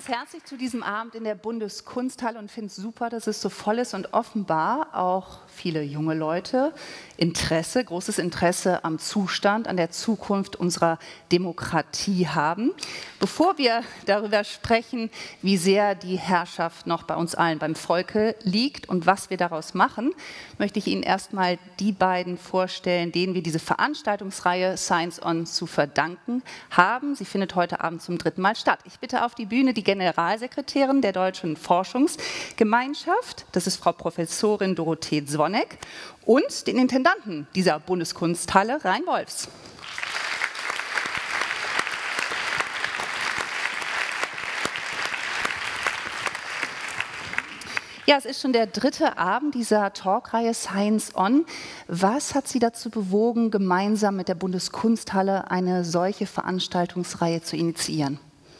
ganz herzlich zu diesem Abend in der Bundeskunsthalle und finde es super, dass es so voll ist und offenbar auch viele junge Leute großes Interesse am Zustand, an der Zukunft unserer Demokratie haben. Bevor wir darüber sprechen, wie sehr die Herrschaft noch bei uns allen, beim Volke liegt und was wir daraus machen, möchte ich Ihnen erstmal die beiden vorstellen, denen wir diese Veranstaltungsreihe Science On zu verdanken haben. Sie findet heute Abend zum 3. Mal statt. Ich bitte auf die Bühne die Generalsekretärin der Deutschen Forschungsgemeinschaft, das ist Frau Professorin Dorothee Zwonek, und den Intendanten dieser Bundeskunsthalle, Rein Wolfs. Ja, es ist schon der 3. Abend dieser Talkreihe Science On. Was hat Sie dazu bewogen, gemeinsam mit der Bundeskunsthalle eine solche Veranstaltungsreihe zu initiieren?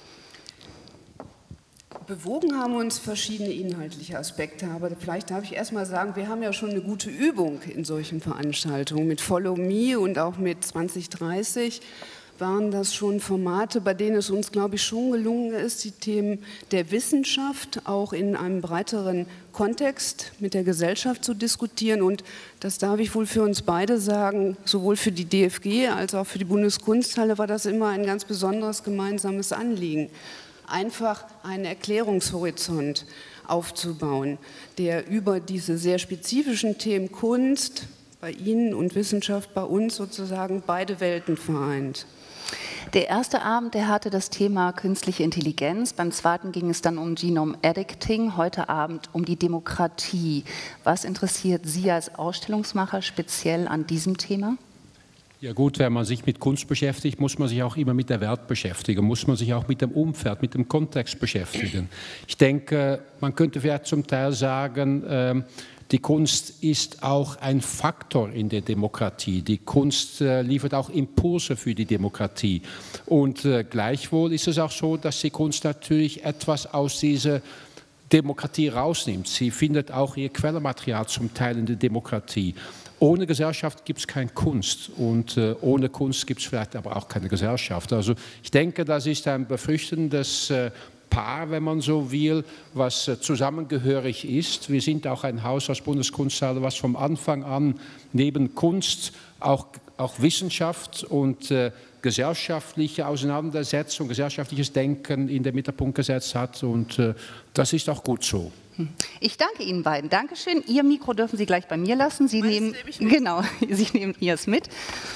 Bewogen haben uns verschiedene inhaltliche Aspekte, aber vielleicht darf ich erst mal sagen, wir haben ja schon eine gute Übung in solchen Veranstaltungen. Mit Follow Me und auch mit 2030 waren das schon Formate, bei denen es uns, glaube ich, schon gelungen ist, die Themen der Wissenschaft auch in einem breiteren Kontext mit der Gesellschaft zu diskutieren. Und das darf ich wohl für uns beide sagen, sowohl für die DFG als auch für die Bundeskunsthalle war das immer ein ganz besonderes gemeinsames Anliegen. Einfach einen Erklärungshorizont aufzubauen, der über diese sehr spezifischen Themen Kunst bei Ihnen und Wissenschaft bei uns sozusagen beide Welten vereint. Der erste Abend, der hatte das Thema künstliche Intelligenz. Beim zweiten ging es dann um Genome Editing, heute Abend um die Demokratie. Was interessiert Sie als Ausstellungsmacher speziell an diesem Thema? Ja gut, wenn man sich mit Kunst beschäftigt, muss man sich auch immer mit der Welt beschäftigen, muss man sich auch mit dem Umfeld, mit dem Kontext beschäftigen. Ich denke, man könnte vielleicht zum Teil sagen, die Kunst ist auch ein Faktor in der Demokratie. Die Kunst liefert auch Impulse für die Demokratie. Und gleichwohl ist es auch so, dass die Kunst natürlich etwas aus dieser Demokratie rausnimmt. Sie findet auch ihr Quellenmaterial zum Teil in der Demokratie. Ohne Gesellschaft gibt es keine Kunst und ohne Kunst gibt es vielleicht aber auch keine Gesellschaft. Also ich denke, das ist ein befürchtendes Paar, wenn man so will, was zusammengehörig ist. Wir sind auch ein Haus als Bundeskunsthalle, was vom Anfang an neben Kunst auch Wissenschaft und gesellschaftliche Auseinandersetzung, gesellschaftliches Denken in den Mittelpunkt gesetzt hat und das ist auch gut so. Ich danke Ihnen beiden. Dankeschön. Ihr Mikro dürfen Sie gleich bei mir lassen. Sie nehmen es mit.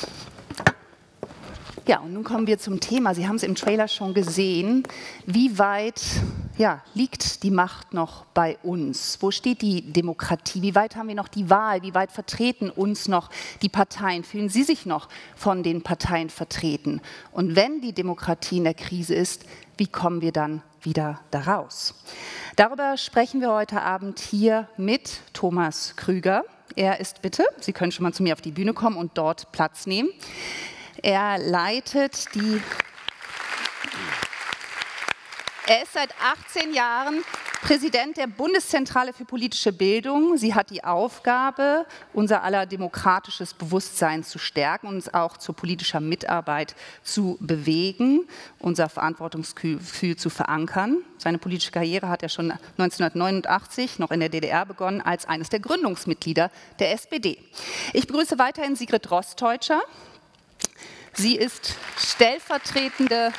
Ja, und nun kommen wir zum Thema. Sie haben es im Trailer schon gesehen. Wie weit liegt die Macht noch bei uns? Wo steht die Demokratie? Wie weit haben wir noch die Wahl? Wie weit vertreten uns noch die Parteien? Fühlen Sie sich noch von den Parteien vertreten? Und wenn die Demokratie in der Krise ist, wie kommen wir dann wieder daraus? Darüber sprechen wir heute Abend hier mit Thomas Krüger. Er ist, Sie können schon mal zu mir auf die Bühne kommen und dort Platz nehmen. Er ist seit 18 Jahren Präsident der Bundeszentrale für politische Bildung. Sie hat die Aufgabe, unser aller demokratisches Bewusstsein zu stärken und uns auch zur politischer Mitarbeit zu bewegen, unser Verantwortungsgefühl zu verankern. Seine politische Karriere hat er schon 1989 noch in der DDR begonnen als eines der Gründungsmitglieder der SPD. Ich begrüße weiterhin Sigrid Rosteutscher. Sie ist stellvertretende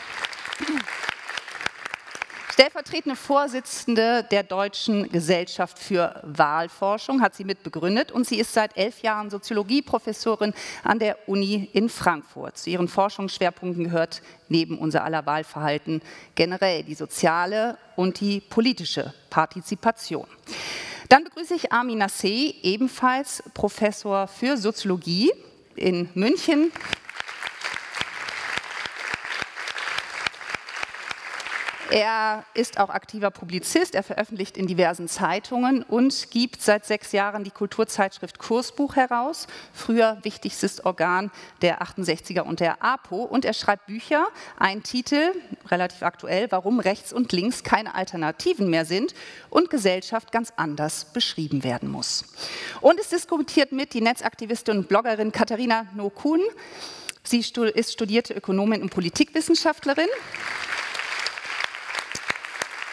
Vorsitzende der Deutschen Gesellschaft für Wahlforschung, hat sie mitbegründet, und sie ist seit 11 Jahren Soziologieprofessorin an der Uni in Frankfurt. Zu ihren Forschungsschwerpunkten gehört neben unser aller Wahlverhalten generell die soziale und die politische Partizipation. Dann begrüße ich Armin Nassé, ebenfalls Professor für Soziologie in München. Er ist auch aktiver Publizist, er veröffentlicht in diversen Zeitungen und gibt seit 6 Jahren die Kulturzeitschrift Kursbuch heraus, früher wichtigstes Organ der 68er und der APO. Und er schreibt Bücher, ein Titel, relativ aktuell, warum rechts und links keine Alternativen mehr sind und Gesellschaft ganz anders beschrieben werden muss. Und es diskutiert mit die Netzaktivistin und Bloggerin Katharina Nokun. Sie ist studierte Ökonomin und Politikwissenschaftlerin.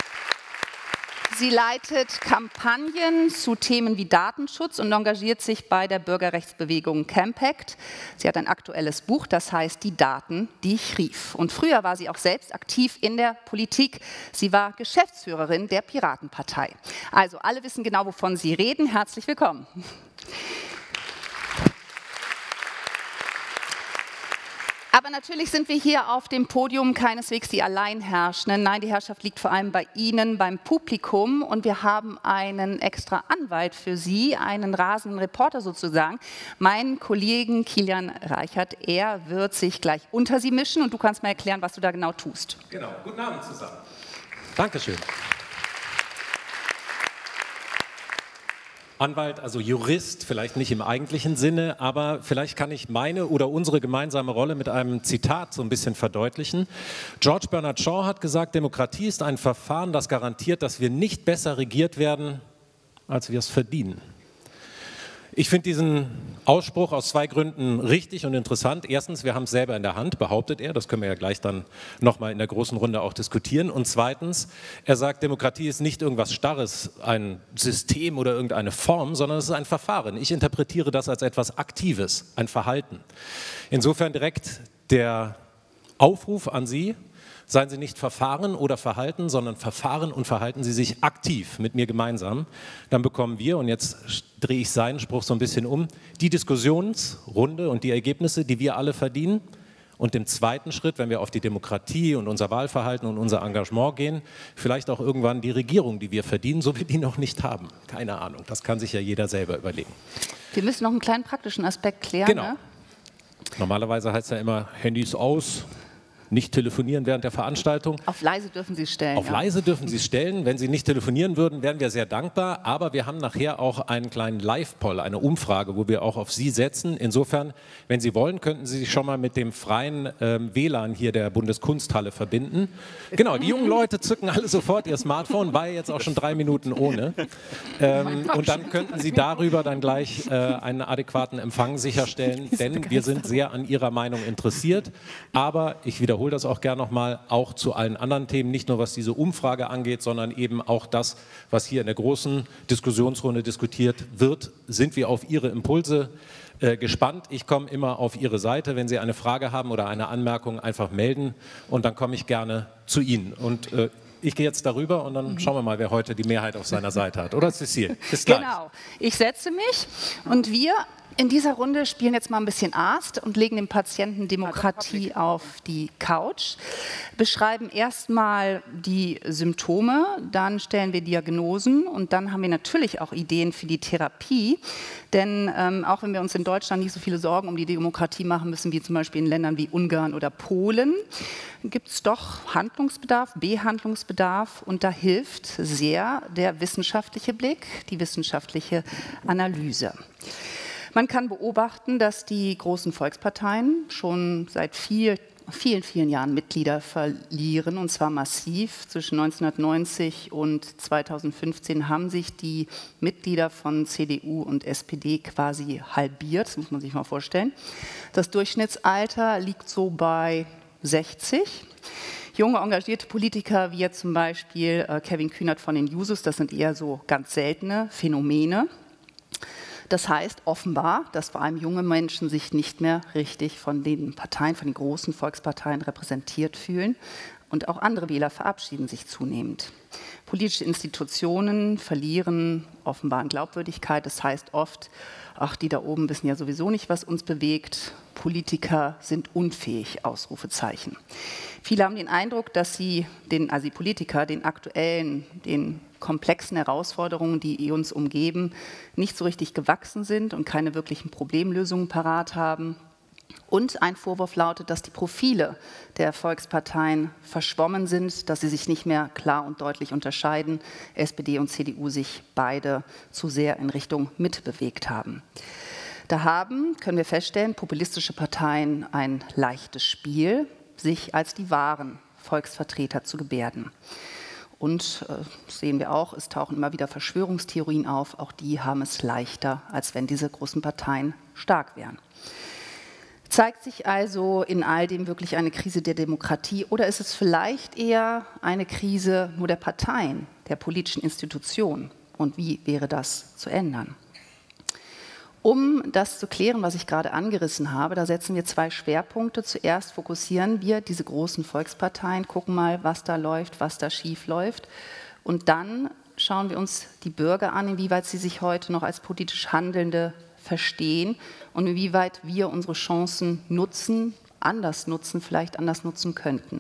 Sie leitet Kampagnen zu Themen wie Datenschutz und engagiert sich bei der Bürgerrechtsbewegung Campact. Sie hat ein aktuelles Buch, das heißt Die Daten, die ich rief. Und früher war sie auch selbst aktiv in der Politik. Sie war Geschäftsführerin der Piratenpartei. Also alle wissen genau, wovon Sie reden. Herzlich willkommen. Aber natürlich sind wir hier auf dem Podium keineswegs die Alleinherrschenden. Nein, die Herrschaft liegt vor allem bei Ihnen, beim Publikum. Und wir haben einen extra Anwalt für Sie, einen rasenden Reporter sozusagen, meinen Kollegen Kilian Reichert. Er wird sich gleich unter Sie mischen und du kannst mir erklären, was du da genau tust. Genau, guten Abend zusammen. Dankeschön. Anwalt, also Jurist, vielleicht nicht im eigentlichen Sinne, aber vielleicht kann ich meine oder unsere gemeinsame Rolle mit einem Zitat so ein bisschen verdeutlichen. George Bernard Shaw hat gesagt, Demokratie ist ein Verfahren, das garantiert, dass wir nicht besser regiert werden, als wir es verdienen. Ich finde diesen Ausspruch aus zwei Gründen richtig und interessant. Erstens, wir haben es selber in der Hand, behauptet er. Das können wir ja gleich dann nochmal in der großen Runde auch diskutieren. Und zweitens, er sagt, Demokratie ist nicht irgendwas Starres, ein System oder irgendeine Form, sondern es ist ein Verfahren. Ich interpretiere das als etwas Aktives, ein Verhalten. Insofern direkt der Aufruf an Sie, seien Sie nicht Verfahren oder Verhalten, sondern Verfahren und verhalten Sie sich aktiv mit mir gemeinsam. Dann bekommen wir, und jetzt drehe ich seinen Spruch so ein bisschen um, die Diskussionsrunde und die Ergebnisse, die wir alle verdienen. Und im zweiten Schritt, wenn wir auf die Demokratie und unser Wahlverhalten und unser Engagement gehen, vielleicht auch irgendwann die Regierung, die wir verdienen, so wir die noch nicht haben. Keine Ahnung, das kann sich ja jeder selber überlegen. Wir müssen noch einen kleinen praktischen Aspekt klären. Genau. Ne? Normalerweise heißt es ja immer, Handys aus. Nicht telefonieren während der Veranstaltung. Auf leise dürfen Sie es stellen. Auf leise dürfen Sie es stellen. Wenn Sie nicht telefonieren würden, wären wir sehr dankbar. Aber wir haben nachher auch einen kleinen Live-Poll, eine Umfrage, wo wir auch auf Sie setzen. Insofern, wenn Sie wollen, könnten Sie sich schon mal mit dem freien WLAN hier der Bundeskunsthalle verbinden. Genau, die jungen Leute zücken alle sofort ihr Smartphone, war jetzt auch schon 3 Minuten ohne. Und dann könnten Sie darüber dann gleich einen adäquaten Empfang sicherstellen, denn wir sind sehr an Ihrer Meinung interessiert. Aber ich wiederhole das auch gerne nochmal, auch zu allen anderen Themen, nicht nur was diese Umfrage angeht, sondern eben auch das, was hier in der großen Diskussionsrunde diskutiert wird, sind wir auf Ihre Impulse gespannt. Ich komme immer auf Ihre Seite. Wenn Sie eine Frage haben oder eine Anmerkung, einfach melden und dann komme ich gerne zu Ihnen. Und ich gehe jetzt darüber und dann schauen wir mal, wer heute die Mehrheit auf seiner Seite hat. Oder Cecile? Bis gleich. Genau. Ich setze mich und wir in dieser Runde spielen jetzt mal ein bisschen Arzt und legen dem Patienten Demokratie auf die Couch, beschreiben erstmal die Symptome, dann stellen wir Diagnosen und dann haben wir natürlich auch Ideen für die Therapie. Denn auch wenn wir uns in Deutschland nicht so viele Sorgen um die Demokratie machen müssen, wie zum Beispiel in Ländern wie Ungarn oder Polen, gibt es doch Handlungsbedarf, Behandlungsbedarf und da hilft sehr der wissenschaftliche Blick, die wissenschaftliche Analyse. Man kann beobachten, dass die großen Volksparteien schon seit vielen Jahren Mitglieder verlieren, und zwar massiv. Zwischen 1990 und 2015 haben sich die Mitglieder von CDU und SPD quasi halbiert, das muss man sich mal vorstellen. Das Durchschnittsalter liegt so bei 60. Junge, engagierte Politiker wie jetzt zum Beispiel Kevin Kühnert von den Jusos, das sind eher so ganz seltene Phänomene. Das heißt offenbar, dass vor allem junge Menschen sich nicht mehr richtig von den Parteien, von den großen Volksparteien repräsentiert fühlen. Und auch andere Wähler verabschieden sich zunehmend. Politische Institutionen verlieren offenbar an Glaubwürdigkeit. Das heißt oft, ach, die da oben wissen ja sowieso nicht, was uns bewegt. Politiker sind unfähig, Ausrufezeichen. Viele haben den Eindruck, dass die Politiker, den aktuellen, den komplexen Herausforderungen, die uns umgeben, nicht so richtig gewachsen sind und keine wirklichen Problemlösungen parat haben. Und ein Vorwurf lautet, dass die Profile der Volksparteien verschwommen sind, dass sie sich nicht mehr klar und deutlich unterscheiden. SPD und CDU sich beide zu sehr in Richtung mitbewegt haben. Da können wir feststellen, populistische Parteien ein leichtes Spiel, sich als die wahren Volksvertreter zu gebärden. Und sehen wir auch, es tauchen immer wieder Verschwörungstheorien auf, auch die haben es leichter, als wenn diese großen Parteien stark wären. Zeigt sich also in all dem wirklich eine Krise der Demokratie oder ist es vielleicht eher eine Krise nur der Parteien, der politischen Institution. Und wie wäre das zu ändern? Um das zu klären, was ich gerade angerissen habe, da setzen wir 2 Schwerpunkte. Zuerst fokussieren wir diese großen Volksparteien, gucken mal, was da läuft, was da schief läuft. Und dann schauen wir uns die Bürger an, inwieweit sie sich heute noch als politisch Handelnde verstehen und inwieweit wir unsere Chancen nutzen, vielleicht anders nutzen könnten.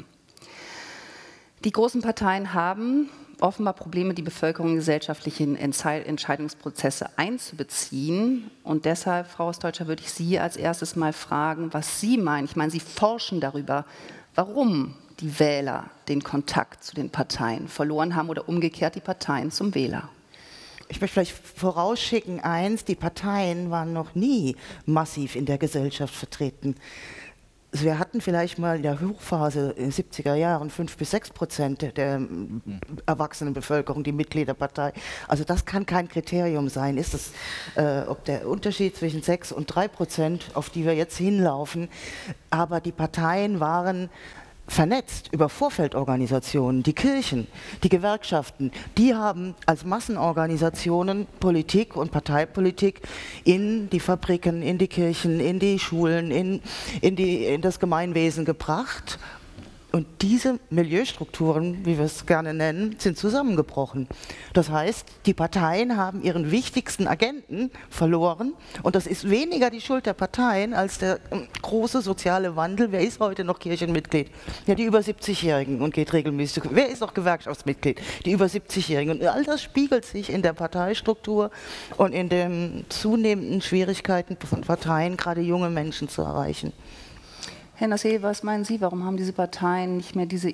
Die großen Parteien haben offenbar Probleme, die Bevölkerung in gesellschaftlichen Entscheidungsprozesse einzubeziehen. Und deshalb, Frau Ostdeutscher, würde ich Sie als erstes mal fragen, was Sie meinen. Ich meine, Sie forschen darüber, warum die Wähler den Kontakt zu den Parteien verloren haben oder umgekehrt die Parteien zum Wähler. Ich möchte vielleicht vorausschicken, die Parteien waren noch nie massiv in der Gesellschaft vertreten. Wir hatten vielleicht mal in der Hochphase in den 70er Jahren 5–6% der erwachsenen Bevölkerung, die Mitglied der Partei. Also das kann kein Kriterium sein. Ist es, ob der Unterschied zwischen 6 und 3%, auf die wir jetzt hinlaufen, aber die Parteien waren vernetzt über Vorfeldorganisationen, die Kirchen, die Gewerkschaften, die haben als Massenorganisationen Politik und Parteipolitik in die Fabriken, in die Kirchen, in die Schulen, in das Gemeinwesen gebracht. Und diese Milieustrukturen, wie wir es gerne nennen, sind zusammengebrochen. Das heißt, die Parteien haben ihren wichtigsten Agenten verloren. Und das ist weniger die Schuld der Parteien als der große soziale Wandel. Wer ist heute noch Kirchenmitglied? Ja, die über 70-Jährigen und geht regelmäßig. Wer ist noch Gewerkschaftsmitglied? Die über 70-Jährigen. Und all das spiegelt sich in der Parteistruktur und in den zunehmenden Schwierigkeiten von Parteien, gerade junge Menschen zu erreichen. Herr Nassé, was meinen Sie, warum haben diese Parteien nicht mehr diese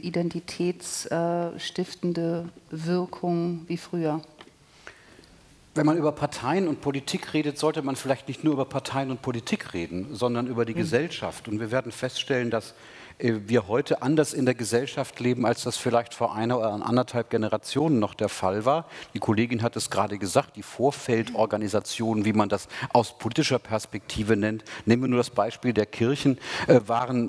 identitätsstiftende Wirkung wie früher? Wenn man über Parteien und Politik redet, sollte man vielleicht nicht nur über Parteien und Politik reden, sondern über die Gesellschaft. Und wir werden feststellen, dass wir heute anders in der Gesellschaft leben, als das vielleicht vor 1 oder 1,5 Generationen noch der Fall war. Die Kollegin hat es gerade gesagt, die Vorfeldorganisationen, wie man das aus politischer Perspektive nennt, nehmen wir nur das Beispiel der Kirchen, waren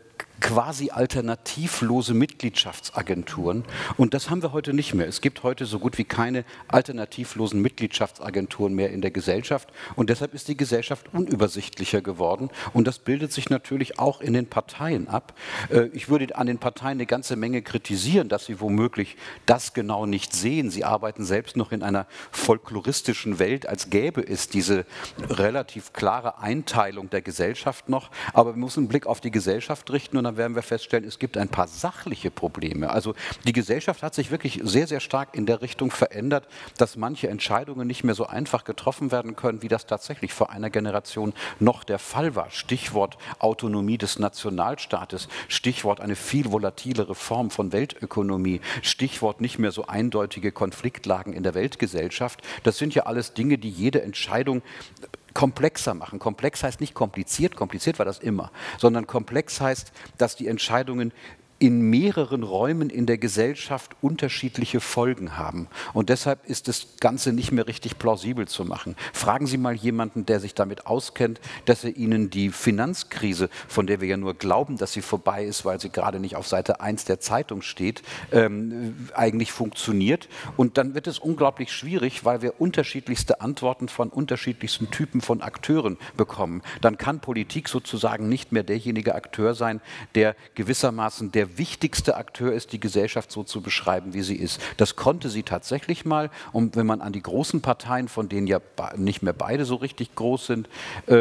quasi alternativlose Mitgliedschaftsagenturen. Und das haben wir heute nicht mehr. Es gibt heute so gut wie keine alternativlosen Mitgliedschaftsagenturen mehr in der Gesellschaft. Und deshalb ist die Gesellschaft unübersichtlicher geworden. Und das bildet sich natürlich auch in den Parteien ab. Ich würde an den Parteien eine ganze Menge kritisieren, dass sie womöglich das genau nicht sehen. Sie arbeiten selbst noch in einer folkloristischen Welt, als gäbe es diese relativ klare Einteilung der Gesellschaft noch. Aber wir müssen einen Blick auf die Gesellschaft richten und dann werden wir feststellen, es gibt ein paar sachliche Probleme. Also die Gesellschaft hat sich wirklich sehr, sehr stark in der Richtung verändert, dass manche Entscheidungen nicht mehr so einfach getroffen werden können, wie das tatsächlich vor einer Generation noch der Fall war. Stichwort Autonomie des Nationalstaates, Stichwort eine viel volatilere Form von Weltökonomie, Stichwort nicht mehr so eindeutige Konfliktlagen in der Weltgesellschaft. Das sind ja alles Dinge, die jede Entscheidung komplexer machen. Komplex heißt nicht kompliziert, kompliziert war das immer, sondern komplex heißt, dass die Entscheidungen in mehreren Räumen in der Gesellschaft unterschiedliche Folgen haben. Und deshalb ist das Ganze nicht mehr richtig plausibel zu machen. Fragen Sie mal jemanden, der sich damit auskennt, dass er Ihnen die Finanzkrise, von der wir ja nur glauben, dass sie vorbei ist, weil sie gerade nicht auf Seite 1 der Zeitung steht, eigentlich funktioniert. Und dann wird es unglaublich schwierig, weil wir unterschiedlichste Antworten von unterschiedlichsten Typen von Akteuren bekommen. Dann kann Politik sozusagen nicht mehr derjenige Akteur sein, der gewissermaßen der wichtigste Akteur ist, die Gesellschaft so zu beschreiben, wie sie ist. Das konnte sie tatsächlich mal. Und wenn man an die großen Parteien, von denen ja nicht mehr beide so richtig groß sind,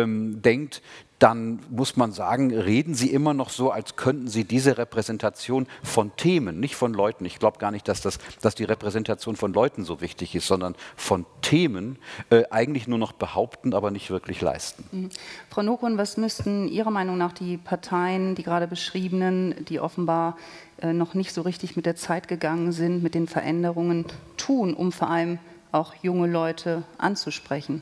denkt, dann muss man sagen, reden Sie immer noch so, als könnten Sie diese Repräsentation von Themen, nicht von Leuten. Ich glaube gar nicht, dass die Repräsentation von Leuten so wichtig ist, sondern von Themen eigentlich nur noch behaupten, aber nicht wirklich leisten. Frau Nokun, was müssten Ihrer Meinung nach die Parteien, die gerade beschriebenen, die offenbar noch nicht so richtig mit der Zeit gegangen sind, mit den Veränderungen tun, um vor allem auch junge Leute anzusprechen?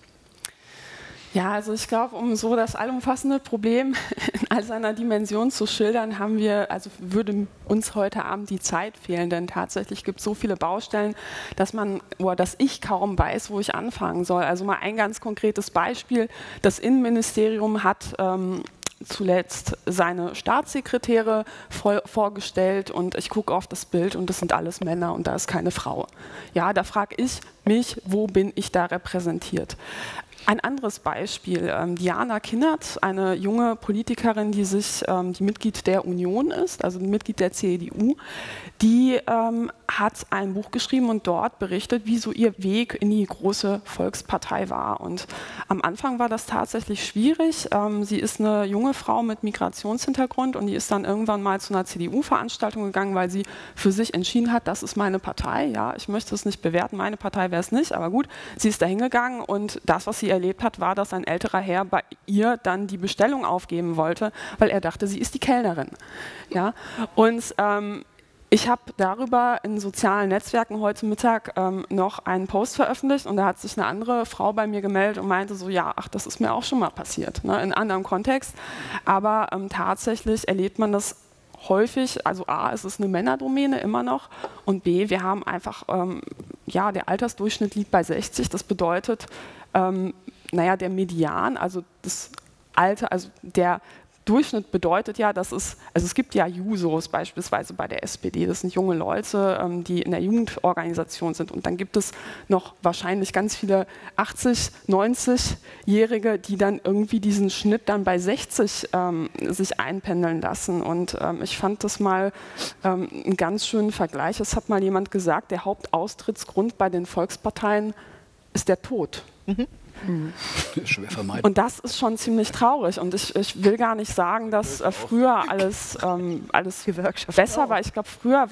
Ja, also ich glaube, um so das allumfassende Problem in all seiner Dimension zu schildern, würde uns heute Abend die Zeit fehlen, denn tatsächlich gibt es so viele Baustellen, dass ich kaum weiß, wo ich anfangen soll. Also mal ein ganz konkretes Beispiel: Das Innenministerium hat zuletzt seine Staatssekretäre vorgestellt und ich gucke auf das Bild und das sind alles Männer und da ist keine Frau. Ja, da frage ich mich, wo bin ich da repräsentiert? Ein anderes Beispiel, Diana Kinnert, eine junge Politikerin, die Mitglied der Union ist, also Mitglied der CDU, die hat ein Buch geschrieben und dort berichtet, wie so ihr Weg in die große Volkspartei war. Und am Anfang war das tatsächlich schwierig. Sie ist eine junge Frau mit Migrationshintergrund und die ist dann irgendwann mal zu einer CDU-Veranstaltung gegangen, weil sie für sich entschieden hat, das ist meine Partei. Ja, ich möchte es nicht bewerten, meine Partei wäre es nicht, aber gut, sie ist da hingegangen und das, was sie erlebt hat, war, dass ein älterer Herr bei ihr dann die Bestellung aufgeben wollte, weil er dachte, sie ist die Kellnerin. Ja? Und ich habe darüber in sozialen Netzwerken heute Mittag noch einen Post veröffentlicht und da hat sich eine andere Frau bei mir gemeldet und meinte so, ja, ach, das ist mir auch schon mal passiert, ne, in anderem Kontext. Aber tatsächlich erlebt man das häufig, also A, es ist eine Männerdomäne immer noch und B, wir haben einfach, ja, der Altersdurchschnitt liegt bei 60, das bedeutet, naja, der Median, also das Alter, also der Durchschnitt bedeutet ja, dass es gibt ja Jusos beispielsweise bei der SPD, das sind junge Leute, die in der Jugendorganisation sind und dann gibt es noch wahrscheinlich ganz viele 80-, 90-Jährige, die dann irgendwie diesen Schnitt dann bei 60 sich einpendeln lassen und ich fand das mal einen ganz schönen Vergleich, es hat mal jemand gesagt, der Hauptaustrittsgrund bei den Volksparteien ist der Tod. Mhm. Schwer vermeiden. Und das ist schon ziemlich traurig. Und ich will gar nicht sagen, dass früher alles besser war. Ich glaube, früher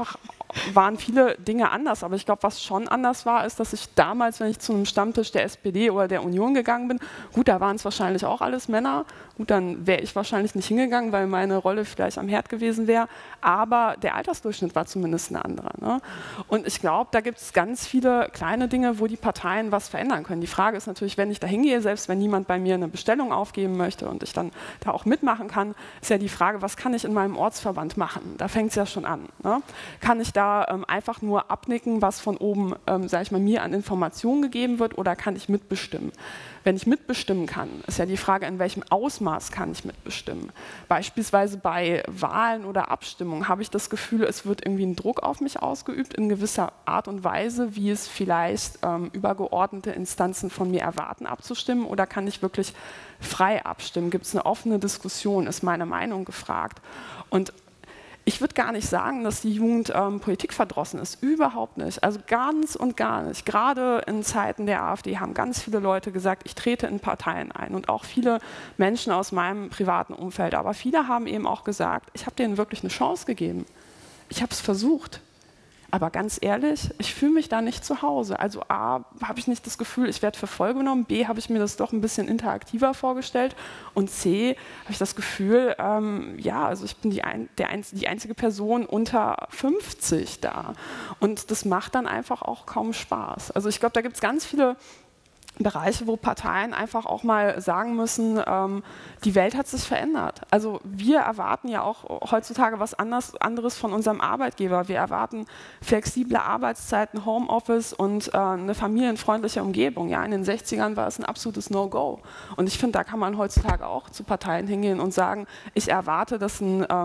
waren viele Dinge anders. Aber ich glaube, was schon anders war, ist, dass ich damals, wenn ich zu einem Stammtisch der SPD oder der Union gegangen bin, gut, da waren es wahrscheinlich auch alles Männer. Gut, dann wäre ich wahrscheinlich nicht hingegangen, weil meine Rolle vielleicht am Herd gewesen wäre. Aber der Altersdurchschnitt war zumindest ein anderer. Ne? Und ich glaube, da gibt es ganz viele kleine Dinge, wo die Parteien was verändern können. Die Frage ist natürlich, wenn ich da hingehe, selbst wenn niemand bei mir eine Bestellung aufgeben möchte und ich dann da auch mitmachen kann, ist ja die Frage, was kann ich in meinem Ortsverband machen? Da fängt es ja schon an. Ne? Kann ich da einfach nur abnicken, was von oben, sage ich mal, mir an Informationen gegeben wird oder kann ich mitbestimmen? Wenn ich mitbestimmen kann, ist ja die Frage, in welchem Ausmaß kann ich mitbestimmen. Beispielsweise bei Wahlen oder Abstimmungen habe ich das Gefühl, es wird irgendwie ein Druck auf mich ausgeübt in gewisser Art und Weise, wie es vielleicht übergeordnete Instanzen von mir erwarten, abzustimmen oder kann ich wirklich frei abstimmen? Gibt es eine offene Diskussion? Ist meine Meinung gefragt? Und ich würde gar nicht sagen, dass die Jugend politikverdrossen ist. Überhaupt nicht. Also ganz und gar nicht. Gerade in Zeiten der AfD haben ganz viele Leute gesagt, ich trete in Parteien ein. Und auch viele Menschen aus meinem privaten Umfeld. Aber viele haben eben auch gesagt, ich habe denen wirklich eine Chance gegeben. Ich habe es versucht. Aber ganz ehrlich, ich fühle mich da nicht zu Hause. Also A, habe ich nicht das Gefühl, ich werde für voll genommen. B, habe ich mir das doch ein bisschen interaktiver vorgestellt. Und C, habe ich das Gefühl, ja, also ich bin die einzige Person unter 50 da. Und das macht dann einfach auch kaum Spaß. Also ich glaube, da gibt es ganz viele Bereiche, wo Parteien einfach auch mal sagen müssen, die Welt hat sich verändert. Also wir erwarten ja auch heutzutage was anderes von unserem Arbeitgeber. Wir erwarten flexible Arbeitszeiten, Homeoffice und eine familienfreundliche Umgebung. Ja, in den 60ern war es ein absolutes No-Go. Und ich finde, da kann man heutzutage auch zu Parteien hingehen und sagen, ich erwarte, dass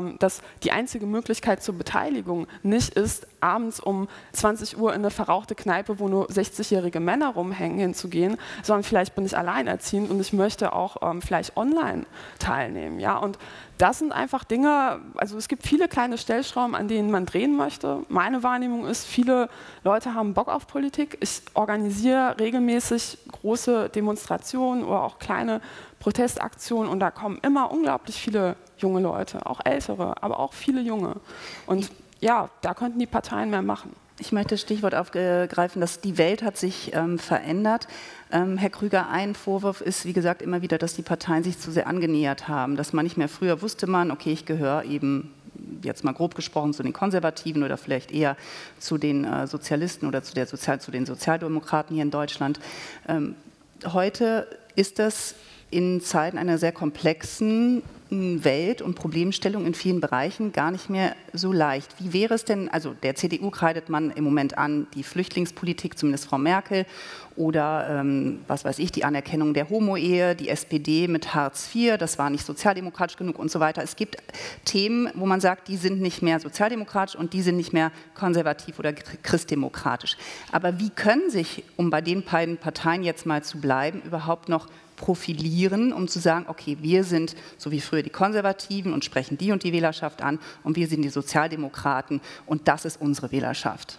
die einzige Möglichkeit zur Beteiligung nicht ist, abends um 20 Uhr in eine verrauchte Kneipe, wo nur 60-jährige Männer rumhängen, hinzugehen, sondern vielleicht bin ich alleinerziehend und ich möchte auch vielleicht online teilnehmen. Ja? Und das sind einfach Dinge, also es gibt viele kleine Stellschrauben, an denen man drehen möchte. Meine Wahrnehmung ist, viele Leute haben Bock auf Politik. Ich organisiere regelmäßig große Demonstrationen oder auch kleine Protestaktionen und da kommen immer unglaublich viele junge Leute, auch ältere, aber auch viele junge. Und ja, da könnten die Parteien mehr machen. Ich möchte das Stichwort aufgreifen, dass die Welt hat sich verändert. Herr Krüger, ein Vorwurf ist, wie gesagt, immer wieder, dass die Parteien sich zu sehr angenähert haben, dass man nicht mehr, früher wusste man, okay, ich gehöre eben, jetzt mal grob gesprochen, zu den Konservativen oder vielleicht eher zu den Sozialisten oder zu den Sozialdemokraten hier in Deutschland. Heute ist das in Zeiten einer sehr komplexen Welt und Problemstellung in vielen Bereichen gar nicht mehr so leicht. Wie wäre es denn, also der CDU kreidet man im Moment an, die Flüchtlingspolitik, zumindest Frau Merkel, oder was weiß ich, die Anerkennung der Homo-Ehe, die SPD mit Hartz IV, das war nicht sozialdemokratisch genug und so weiter. Es gibt Themen, wo man sagt, die sind nicht mehr sozialdemokratisch und die sind nicht mehr konservativ oder christdemokratisch. Aber wie können sich, um bei den beiden Parteien jetzt mal zu bleiben, überhaupt noch profilieren, um zu sagen, okay, wir sind so wie früher die Konservativen und sprechen die und die Wählerschaft an und wir sind die Sozialdemokraten und das ist unsere Wählerschaft?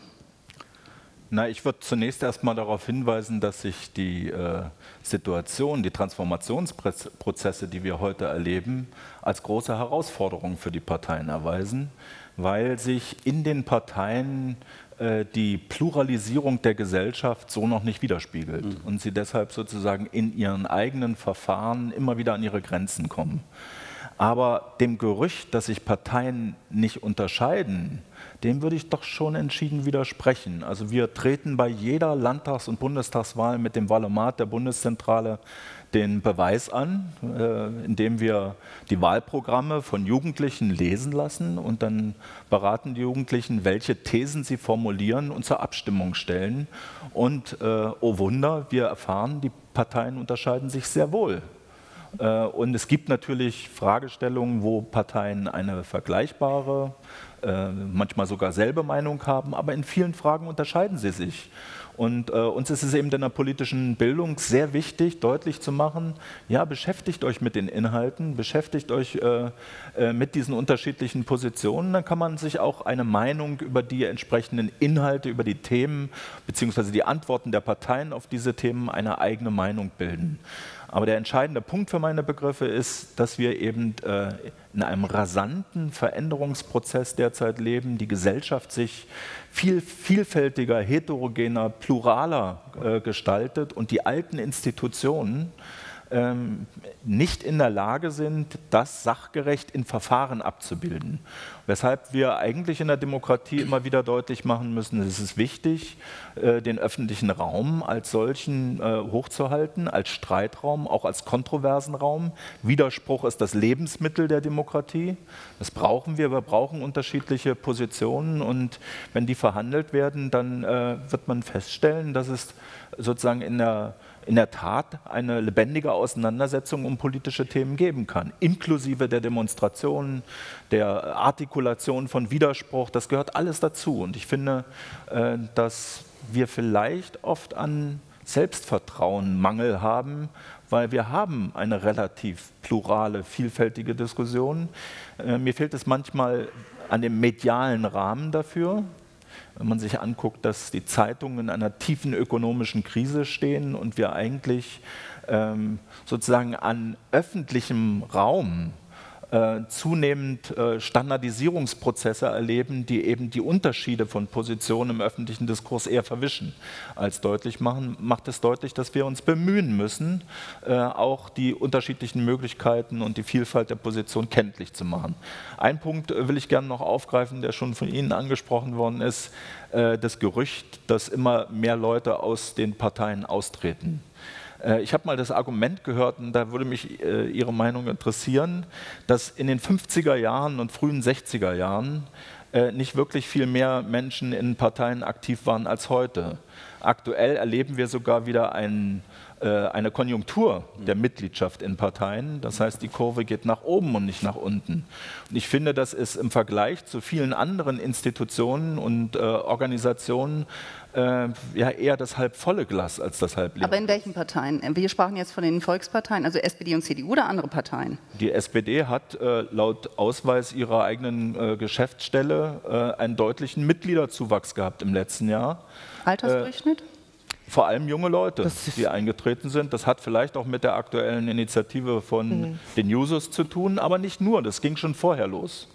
Na, ich würde zunächst erstmal darauf hinweisen, dass sich die Situation, die Transformationsprozesse, die wir heute erleben, als große Herausforderung für die Parteien erweisen, weil sich in den Parteien die Pluralisierung der Gesellschaft so noch nicht widerspiegelt und sie deshalb sozusagen in ihren eigenen Verfahren immer wieder an ihre Grenzen kommen. Aber dem Gerücht, dass sich Parteien nicht unterscheiden, dem würde ich doch schon entschieden widersprechen. Also wir treten bei jeder Landtags- und Bundestagswahl mit dem Wahlomat der Bundeszentrale den Beweis an, indem wir die Wahlprogramme von Jugendlichen lesen lassen und dann beraten die Jugendlichen, welche Thesen sie formulieren und zur Abstimmung stellen. Und oh Wunder, wir erfahren, die Parteien unterscheiden sich sehr wohl. Und es gibt natürlich Fragestellungen, wo Parteien eine vergleichbare, manchmal sogar selbe Meinung haben, aber in vielen Fragen unterscheiden sie sich. Und uns ist es eben in der politischen Bildung sehr wichtig, deutlich zu machen, ja, beschäftigt euch mit den Inhalten, beschäftigt euch mit diesen unterschiedlichen Positionen, dann kann man sich auch eine Meinung über die entsprechenden Inhalte, über die Themen bzw. die Antworten der Parteien auf diese Themen eine eigene Meinung bilden. Aber der entscheidende Punkt für meine Begriffe ist, dass wir eben in einem rasanten Veränderungsprozess derzeit leben, die Gesellschaft sich viel vielfältiger, heterogener, pluraler gestaltet und die alten Institutionen nicht in der Lage sind, das sachgerecht in Verfahren abzubilden. Weshalb wir eigentlich in der Demokratie immer wieder deutlich machen müssen, es ist wichtig, den öffentlichen Raum als solchen hochzuhalten, als Streitraum, auch als kontroversen Raum. Widerspruch ist das Lebensmittel der Demokratie. Das brauchen wir. Wir brauchen unterschiedliche Positionen und wenn die verhandelt werden, dann wird man feststellen, dass es sozusagen in der Tat eine lebendige Auseinandersetzung um politische Themen geben kann, inklusive der Demonstrationen, der Artikulation von Widerspruch, das gehört alles dazu. Und ich finde, dass wir vielleicht oft an Selbstvertrauen Mangel haben, weil wir haben eine relativ plurale, vielfältige Diskussion. Mir fehlt es manchmal an dem medialen Rahmen dafür. Wenn man sich anguckt, dass die Zeitungen in einer tiefen ökonomischen Krise stehen und wir eigentlich sozusagen an öffentlichem Raum zunehmend Standardisierungsprozesse erleben, die eben die Unterschiede von Positionen im öffentlichen Diskurs eher verwischen als deutlich machen, macht es deutlich, dass wir uns bemühen müssen, auch die unterschiedlichen Möglichkeiten und die Vielfalt der Position kenntlich zu machen. Ein Punkt will ich gerne noch aufgreifen, der schon von Ihnen angesprochen worden ist, das Gerücht, dass immer mehr Leute aus den Parteien austreten. Ich habe mal das Argument gehört, und da würde mich Ihre Meinung interessieren, dass in den 50er Jahren und frühen 60er Jahren nicht wirklich viel mehr Menschen in Parteien aktiv waren als heute. Aktuell erleben wir sogar wieder eine Konjunktur der Mitgliedschaft in Parteien. Das heißt, die Kurve geht nach oben und nicht nach unten. Und ich finde, das ist im Vergleich zu vielen anderen Institutionen und Organisationen ja eher das halbvolle Glas als das halbleere. Aber in welchen Parteien? Wir sprachen jetzt von den Volksparteien, also SPD und CDU oder andere Parteien? Die SPD hat laut Ausweis ihrer eigenen Geschäftsstelle einen deutlichen Mitgliederzuwachs gehabt im letzten Jahr. Altersdurchschnitt? Vor allem junge Leute, die eingetreten sind. Das hat vielleicht auch mit der aktuellen Initiative von den Jusos zu tun, aber nicht nur, das ging schon vorher los.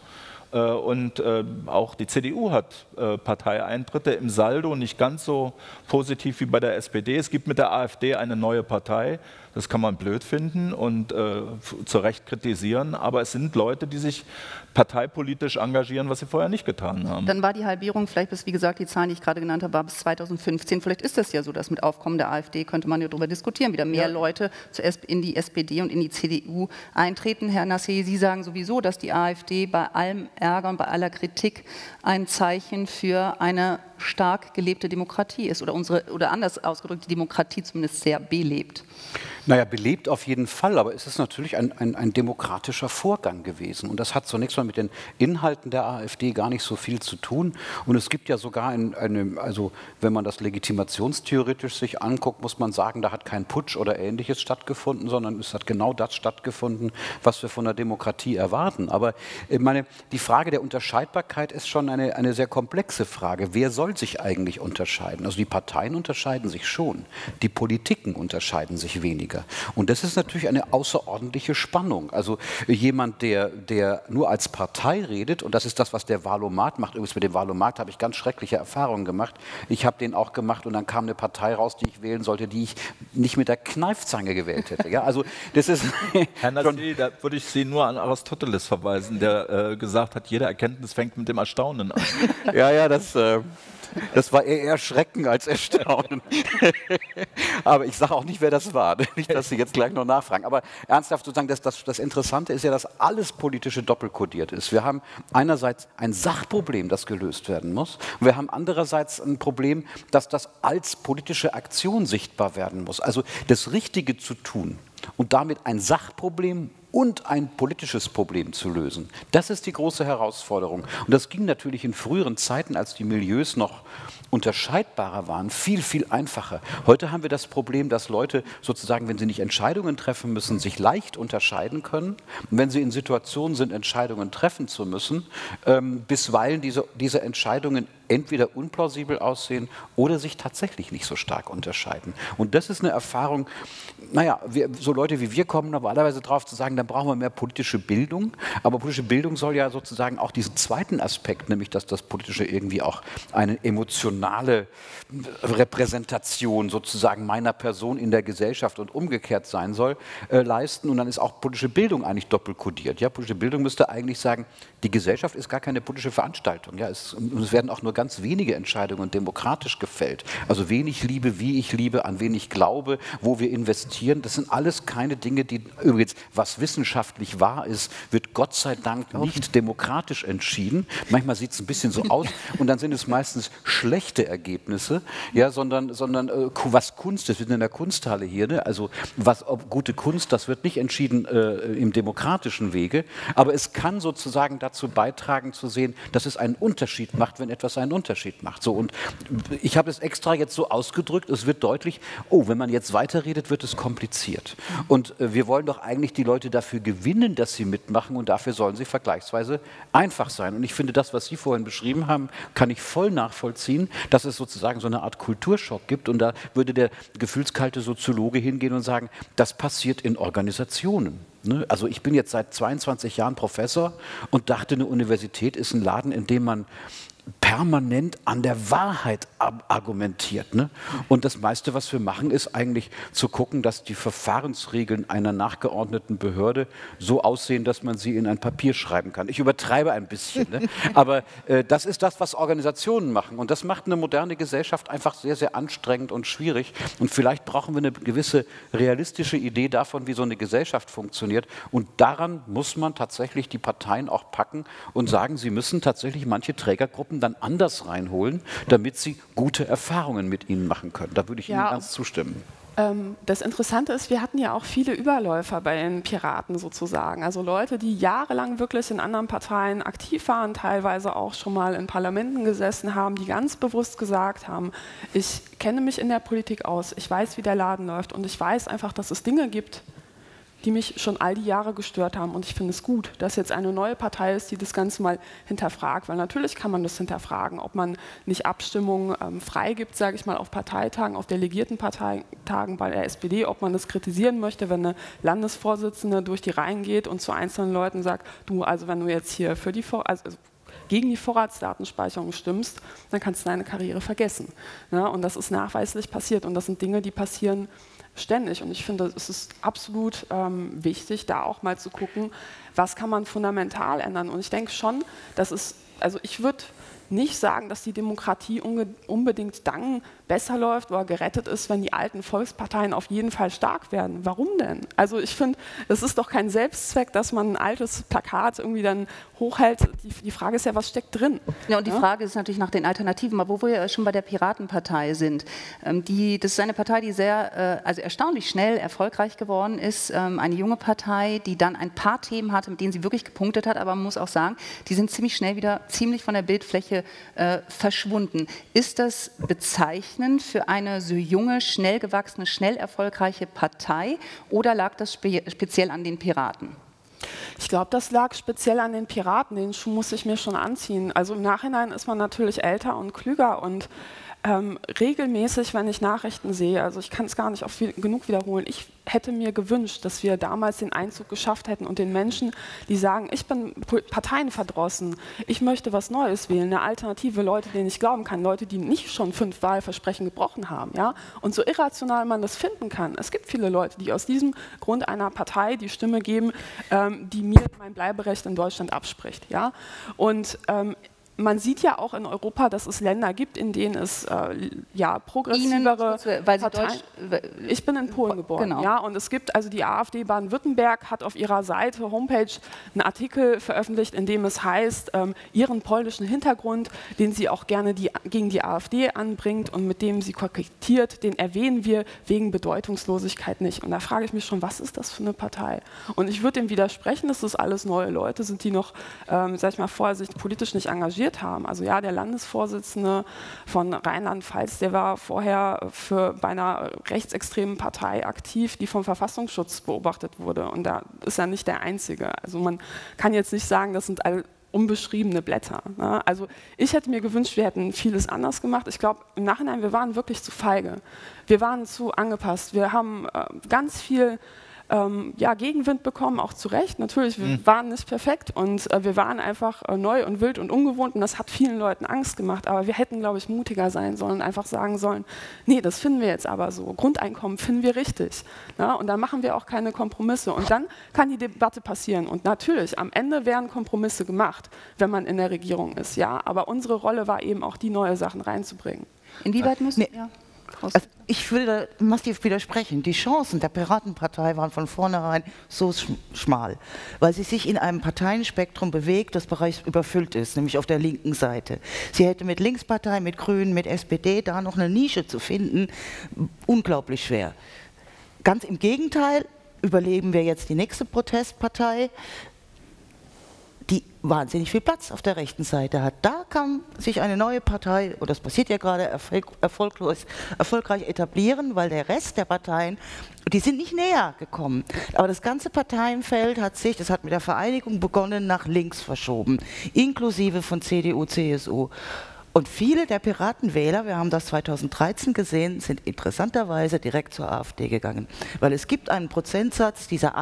Und auch die CDU hat Parteieintritte, im Saldo nicht ganz so positiv wie bei der SPD. Es gibt mit der AfD eine neue Partei. Das kann man blöd finden und zu Recht kritisieren, aber es sind Leute, die sich parteipolitisch engagieren, was sie vorher nicht getan haben. Dann war die Halbierung vielleicht bis, wie gesagt, die Zahlen, die ich gerade genannt habe, war bis 2015. Vielleicht ist das ja so, dass mit Aufkommen der AfD könnte man ja darüber diskutieren, wieder mehr Leute in die SPD und in die CDU eintreten. Herr Nassé, Sie sagen sowieso, dass die AfD bei allem Ärger und bei aller Kritik ein Zeichen für eine stark gelebte Demokratie ist oder anders ausgedrückt, die Demokratie zumindest sehr belebt. Naja, belebt auf jeden Fall, aber es ist natürlich ein demokratischer Vorgang gewesen. Und das hat zunächst mal mit den Inhalten der AfD gar nicht so viel zu tun. Und es gibt ja sogar also wenn man das legitimationstheoretisch sich anguckt, muss man sagen, da hat kein Putsch oder Ähnliches stattgefunden, sondern es hat genau das stattgefunden, was wir von der Demokratie erwarten. Aber ich meine, die Frage der Unterscheidbarkeit ist schon eine sehr komplexe Frage. Wer soll sich eigentlich unterscheiden? Also die Parteien unterscheiden sich schon, die Politiken unterscheiden sich weniger. Und das ist natürlich eine außerordentliche Spannung. Also jemand, der nur als Partei redet, und das ist das, was der Wahlomat macht. Übrigens mit dem Wahlomat habe ich ganz schreckliche Erfahrungen gemacht. Ich habe den auch gemacht und dann kam eine Partei raus, die ich wählen sollte, die ich nicht mit der Kneifzange gewählt hätte. Ja, also das ist Herr Nassé, da würde ich Sie nur an Aristoteles verweisen, der gesagt hat, jede Erkenntnis fängt mit dem Erstaunen an. Ja, das war eher Schrecken als Erstaunen. Aber ich sage auch nicht, wer das war. Nicht, dass Sie jetzt gleich noch nachfragen. Aber ernsthaft sozusagen, das Interessante ist ja, dass alles Politische doppelkodiert ist. Wir haben einerseits ein Sachproblem, das gelöst werden muss. Und wir haben andererseits ein Problem, dass das als politische Aktion sichtbar werden muss. Also das Richtige zu tun und damit ein Sachproblem und ein politisches Problem zu lösen. Das ist die große Herausforderung. Und das ging natürlich in früheren Zeiten, als die Milieus noch unterscheidbarer waren, viel, viel einfacher. Heute haben wir das Problem, dass Leute sozusagen, wenn sie nicht Entscheidungen treffen müssen, sich leicht unterscheiden können. Und wenn sie in Situationen sind, Entscheidungen treffen zu müssen, bisweilen diese Entscheidungen entweder unplausibel aussehen oder sich tatsächlich nicht so stark unterscheiden. Und das ist eine Erfahrung, naja, so Leute wie wir kommen normalerweise drauf zu sagen, dann brauchen wir mehr politische Bildung. Aber politische Bildung soll ja sozusagen auch diesen zweiten Aspekt, nämlich dass das Politische irgendwie auch eine emotionale Repräsentation sozusagen meiner Person in der Gesellschaft und umgekehrt sein soll, leisten. Und dann ist auch politische Bildung eigentlich doppelkodiert. Ja, politische Bildung müsste eigentlich sagen, die Gesellschaft ist gar keine politische Veranstaltung. Ja, es werden auch nur ganz wenige Entscheidungen demokratisch gefällt. Also wen ich liebe, wie ich liebe, an wen ich glaube, wo wir investieren. Das sind alles keine Dinge, die übrigens, was wissenschaftlich wahr ist, wird Gott sei Dank nicht demokratisch entschieden. Manchmal sieht es ein bisschen so aus und dann sind es meistens schlechte Ergebnisse, ja, sondern was Kunst ist, wir sind in der Kunsthalle hier, ne? Also gute Kunst, das wird nicht entschieden im demokratischen Wege, aber es kann sozusagen dazu beitragen zu sehen, dass es einen Unterschied macht, wenn etwas einen Unterschied macht. So, und ich habe es extra jetzt so ausgedrückt, es wird deutlich, oh, wenn man jetzt weiterredet, wird es kompliziert. Und wir wollen doch eigentlich die Leute dafür gewinnen, dass sie mitmachen und dafür sollen sie vergleichsweise einfach sein. Und ich finde, das, was Sie vorhin beschrieben haben, kann ich voll nachvollziehen, dass es sozusagen so eine Art Kulturschock gibt und da würde der gefühlskalte Soziologe hingehen und sagen, das passiert in Organisationen. Also ich bin jetzt seit 22 Jahren Professor und dachte, eine Universität ist ein Laden, in dem man permanent an der Wahrheit argumentiert. Ne? Und das meiste, was wir machen, ist eigentlich zu gucken, dass die Verfahrensregeln einer nachgeordneten Behörde so aussehen, dass man sie in ein Papier schreiben kann. Ich übertreibe ein bisschen, ne? Aber das ist das, was Organisationen machen. Und das macht eine moderne Gesellschaft einfach sehr, sehr anstrengend und schwierig. Und vielleicht brauchen wir eine gewisse realistische Idee davon, wie so eine Gesellschaft funktioniert. Und daran muss man tatsächlich die Parteien auch packen und sagen, sie müssen tatsächlich manche Trägergruppen dann anders reinholen, damit sie gute Erfahrungen mit ihnen machen können. Da würde ich Ihnen ganz zustimmen. Das Interessante ist, wir hatten ja auch viele Überläufer bei den Piraten sozusagen. Also Leute, die jahrelang wirklich in anderen Parteien aktiv waren, teilweise auch schon mal in Parlamenten gesessen haben, die ganz bewusst gesagt haben, ich kenne mich in der Politik aus, ich weiß, wie der Laden läuft und ich weiß einfach, dass es Dinge gibt, die mich schon all die Jahre gestört haben. Und ich finde es gut, dass jetzt eine neue Partei ist, die das Ganze mal hinterfragt. Weil natürlich kann man das hinterfragen, ob man nicht Abstimmungen freigibt, sage ich mal, auf Parteitagen, auf delegierten Parteitagen bei der SPD, ob man das kritisieren möchte, wenn eine Landesvorsitzende durch die Reihen geht und zu einzelnen Leuten sagt, du, also wenn du jetzt hier für die gegen die Vorratsdatenspeicherung stimmst, dann kannst du deine Karriere vergessen. Ja, und das ist nachweislich passiert und das sind Dinge, die passieren ständig. Und ich finde, es ist absolut wichtig, da auch mal zu gucken, was kann man fundamental ändern. Und ich denke schon, dass ich würde nicht sagen, dass die Demokratie unbedingt dann besser läuft oder gerettet ist, wenn die alten Volksparteien auf jeden Fall stark werden. Warum denn? Also ich finde, es ist doch kein Selbstzweck, dass man ein altes Plakat irgendwie dann hochhält. Die Frage ist ja, was steckt drin? Ja, und die Frage ist natürlich nach den Alternativen, aber wo wir ja schon bei der Piratenpartei sind. Das ist eine Partei, die also erstaunlich schnell erfolgreich geworden ist. Eine junge Partei, die dann ein paar Themen hatte, mit denen sie wirklich gepunktet hat, aber man muss auch sagen, die sind ziemlich schnell wieder ziemlich von der Bildfläche verschwunden. Ist das bezeichnend für eine so junge, schnell gewachsene, schnell erfolgreiche Partei oder lag das speziell an den Piraten? Ich glaube, das lag speziell an den Piraten. Den Schuh muss ich mir schon anziehen. Also im Nachhinein ist man natürlich älter und klüger und regelmäßig, wenn ich Nachrichten sehe, also ich kann es gar nicht oft genug wiederholen, ich hätte mir gewünscht, dass wir damals den Einzug geschafft hätten und den Menschen, die sagen, ich bin parteienverdrossen, ich möchte was Neues wählen, eine Alternative, Leute, denen ich glauben kann, Leute, die nicht schon 5 Wahlversprechen gebrochen haben. Ja? Und so irrational man das finden kann, es gibt viele Leute, die aus diesem Grund einer Partei die Stimme geben, die mir mein Bleiberecht in Deutschland abspricht. Ja? Und man sieht ja auch in Europa, dass es Länder gibt, in denen es progressivere Parteien. Ich bin in Polen geboren, genau. Ja, und es gibt also die AfD Baden-Württemberg hat auf ihrer Homepage einen Artikel veröffentlicht, in dem es heißt, ihren polnischen Hintergrund, den sie auch gerne gegen die AfD anbringt und mit dem sie kokettiert, den erwähnen wir wegen Bedeutungslosigkeit nicht. Und da frage ich mich schon, was ist das für eine Partei? Und ich würde dem widersprechen, dass das alles neue Leute sind, die noch, sag ich mal, vorher sich politisch nicht engagiert haben. Also ja, der Landesvorsitzende von Rheinland-Pfalz, der war vorher bei einer rechtsextremen Partei aktiv, die vom Verfassungsschutz beobachtet wurde. Und da ist er nicht der Einzige. Also man kann jetzt nicht sagen, das sind alle unbeschriebene Blätter. Ne? Also ich hätte mir gewünscht, wir hätten vieles anders gemacht. Ich glaube, im Nachhinein, wir waren wirklich zu feige. Wir waren zu angepasst. Wir haben ganz viel Gegenwind bekommen, auch zu Recht. Natürlich, wir waren nicht perfekt und wir waren einfach neu und wild und ungewohnt und das hat vielen Leuten Angst gemacht, aber wir hätten, glaube ich, mutiger sein sollen und einfach sagen sollen, nee, das finden wir jetzt aber so, Grundeinkommen finden wir richtig. Ja, und dann machen wir auch keine Kompromisse und dann kann die Debatte passieren und natürlich, am Ende werden Kompromisse gemacht, wenn man in der Regierung ist, ja, aber unsere Rolle war eben auch, die neue Sachen reinzubringen. Inwieweit müssen wir... Also ich will da massiv widersprechen. Die Chancen der Piratenpartei waren von vornherein so schmal, weil sie sich in einem Parteienspektrum bewegt, das bereits überfüllt ist, nämlich auf der linken Seite. Sie hätte mit Linkspartei, mit Grünen, mit SPD da noch eine Nische zu finden, unglaublich schwer. Ganz im Gegenteil, überleben wir jetzt die nächste Protestpartei, die wahnsinnig viel Platz auf der rechten Seite hat. Da kann sich eine neue Partei, und das passiert ja gerade, erfolgreich etablieren, weil der Rest der Parteien, die sind nicht näher gekommen. Aber das ganze Parteienfeld hat sich, das hat mit der Vereinigung begonnen, nach links verschoben, inklusive von CDU, CSU. Und viele der Piratenwähler, wir haben das 2013 gesehen, sind interessanterweise direkt zur AfD gegangen. Weil es gibt einen Prozentsatz dieser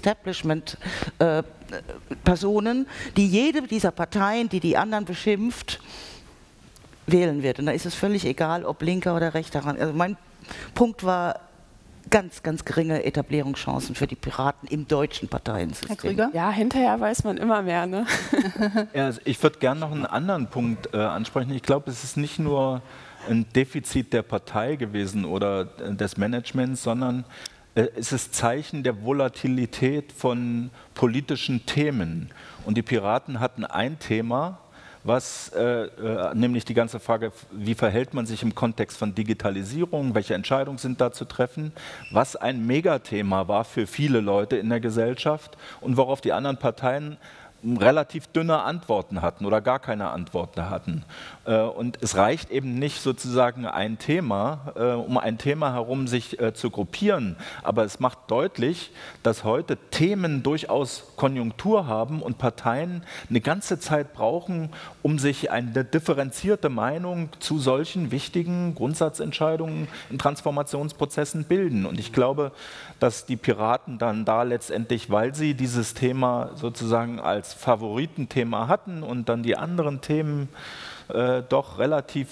Anti-Establishment-Personen, die jede dieser Parteien, die die anderen beschimpft, wählen wird. Und da ist es völlig egal, ob linker oder rechter Rand. Also mein Punkt war, ganz, ganz geringe Etablierungschancen für die Piraten im deutschen Parteiensystem. Herr Krüger? Ja, hinterher weiß man immer mehr. Ne? Ja, also ich würde gerne noch einen anderen Punkt ansprechen. Ich glaube, es ist nicht nur ein Defizit der Partei gewesen oder des Managements, sondern es ist Zeichen der Volatilität von politischen Themen. Und die Piraten hatten ein Thema, nämlich die ganze Frage, wie verhält man sich im Kontext von Digitalisierung, welche Entscheidungen sind da zu treffen, was ein Megathema war für viele Leute in der Gesellschaft und worauf die anderen Parteien relativ dünne Antworten hatten oder gar keine Antworten hatten. Und es reicht eben nicht sozusagen ein Thema, um ein Thema herum sich zu gruppieren, aber es macht deutlich, dass heute Themen durchaus Konjunktur haben und Parteien eine ganze Zeit brauchen, um sich eine differenzierte Meinung zu solchen wichtigen Grundsatzentscheidungen in Transformationsprozessen bilden. Und ich glaube, dass die Piraten dann da letztendlich, weil sie dieses Thema sozusagen als Favoritenthema hatten und dann die anderen Themen doch relativ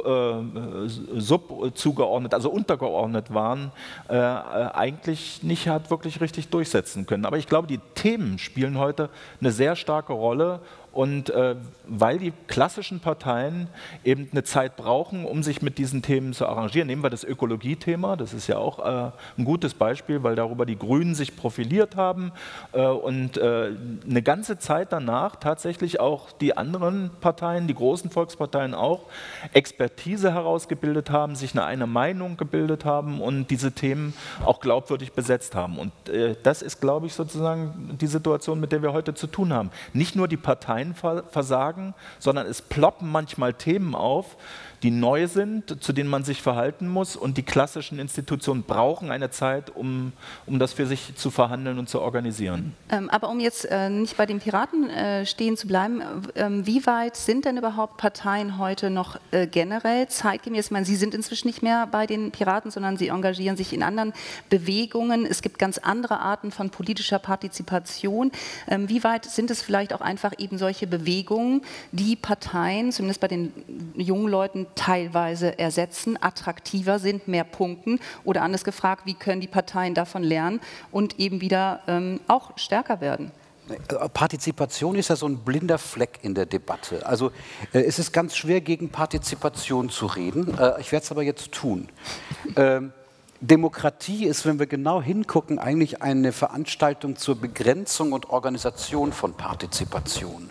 zugeordnet, also untergeordnet waren, eigentlich nicht hat wirklich richtig durchsetzen können. Aber ich glaube, die Themen spielen heute eine sehr starke Rolle. Und weil die klassischen Parteien eben eine Zeit brauchen, um sich mit diesen Themen zu arrangieren, nehmen wir das Ökologiethema, das ist ja auch ein gutes Beispiel, weil darüber die Grünen sich profiliert haben und eine ganze Zeit danach tatsächlich auch die anderen Parteien, die großen Volksparteien auch, Expertise herausgebildet haben, sich eine Meinung gebildet haben und diese Themen auch glaubwürdig besetzt haben. Und das ist, glaube ich, sozusagen die Situation, mit der wir heute zu tun haben. Nicht nur die Parteien versagen, sondern es ploppen manchmal Themen auf, die neu sind, zu denen man sich verhalten muss, und die klassischen Institutionen brauchen eine Zeit, um das für sich zu verhandeln und zu organisieren. Aber um jetzt nicht bei den Piraten stehen zu bleiben, wie weit sind denn überhaupt Parteien heute noch generell zeitgemäß? Ich meine, Sie sind inzwischen nicht mehr bei den Piraten, sondern Sie engagieren sich in anderen Bewegungen. Es gibt ganz andere Arten von politischer Partizipation. Wie weit sind es vielleicht auch einfach eben solche Bewegungen, die Parteien, zumindest bei den jungen Leuten, teilweise ersetzen, attraktiver sind, mehr punkten, oder anders gefragt, wie können die Parteien davon lernen und eben wieder auch stärker werden? Partizipation ist ja so ein blinder Fleck in der Debatte. Also es ist ganz schwer, gegen Partizipation zu reden. Ich werde es aber jetzt tun. Demokratie ist, wenn wir genau hingucken, eigentlich eine Veranstaltung zur Begrenzung und Organisation von Partizipation.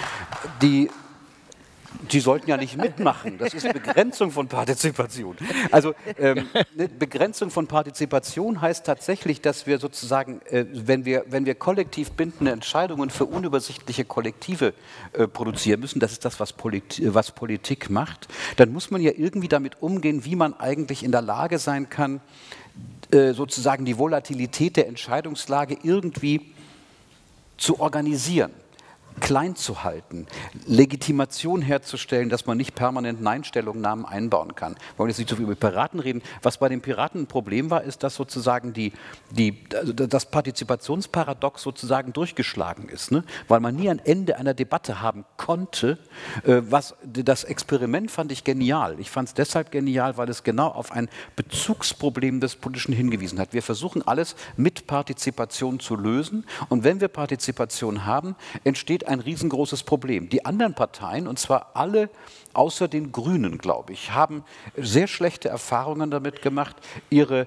Die sollten ja nicht mitmachen, das ist Begrenzung von Partizipation. Also eine Begrenzung von Partizipation heißt tatsächlich, dass wir sozusagen, wenn wir kollektiv bindende Entscheidungen für unübersichtliche Kollektive produzieren müssen, das ist das, was Politik macht, dann muss man ja irgendwie damit umgehen, wie man eigentlich in der Lage sein kann, sozusagen die Volatilität der Entscheidungslage irgendwie zu organisieren, klein zu halten, Legitimation herzustellen, dass man nicht permanent Nein-Stellungnahmen einbauen kann. Wir wollen jetzt nicht so viel über Piraten reden. Was bei den Piraten ein Problem war, ist, dass sozusagen das Partizipationsparadox sozusagen durchgeschlagen ist, ne? Weil man nie ein Ende einer Debatte haben konnte. Das Experiment fand ich genial. Ich fand es deshalb genial, weil es genau auf ein Bezugsproblem des Politischen hingewiesen hat. Wir versuchen alles mit Partizipation zu lösen, und wenn wir Partizipation haben, entsteht ein riesengroßes Problem. Die anderen Parteien, und zwar alle außer den Grünen, glaube ich, haben sehr schlechte Erfahrungen damit gemacht, ihre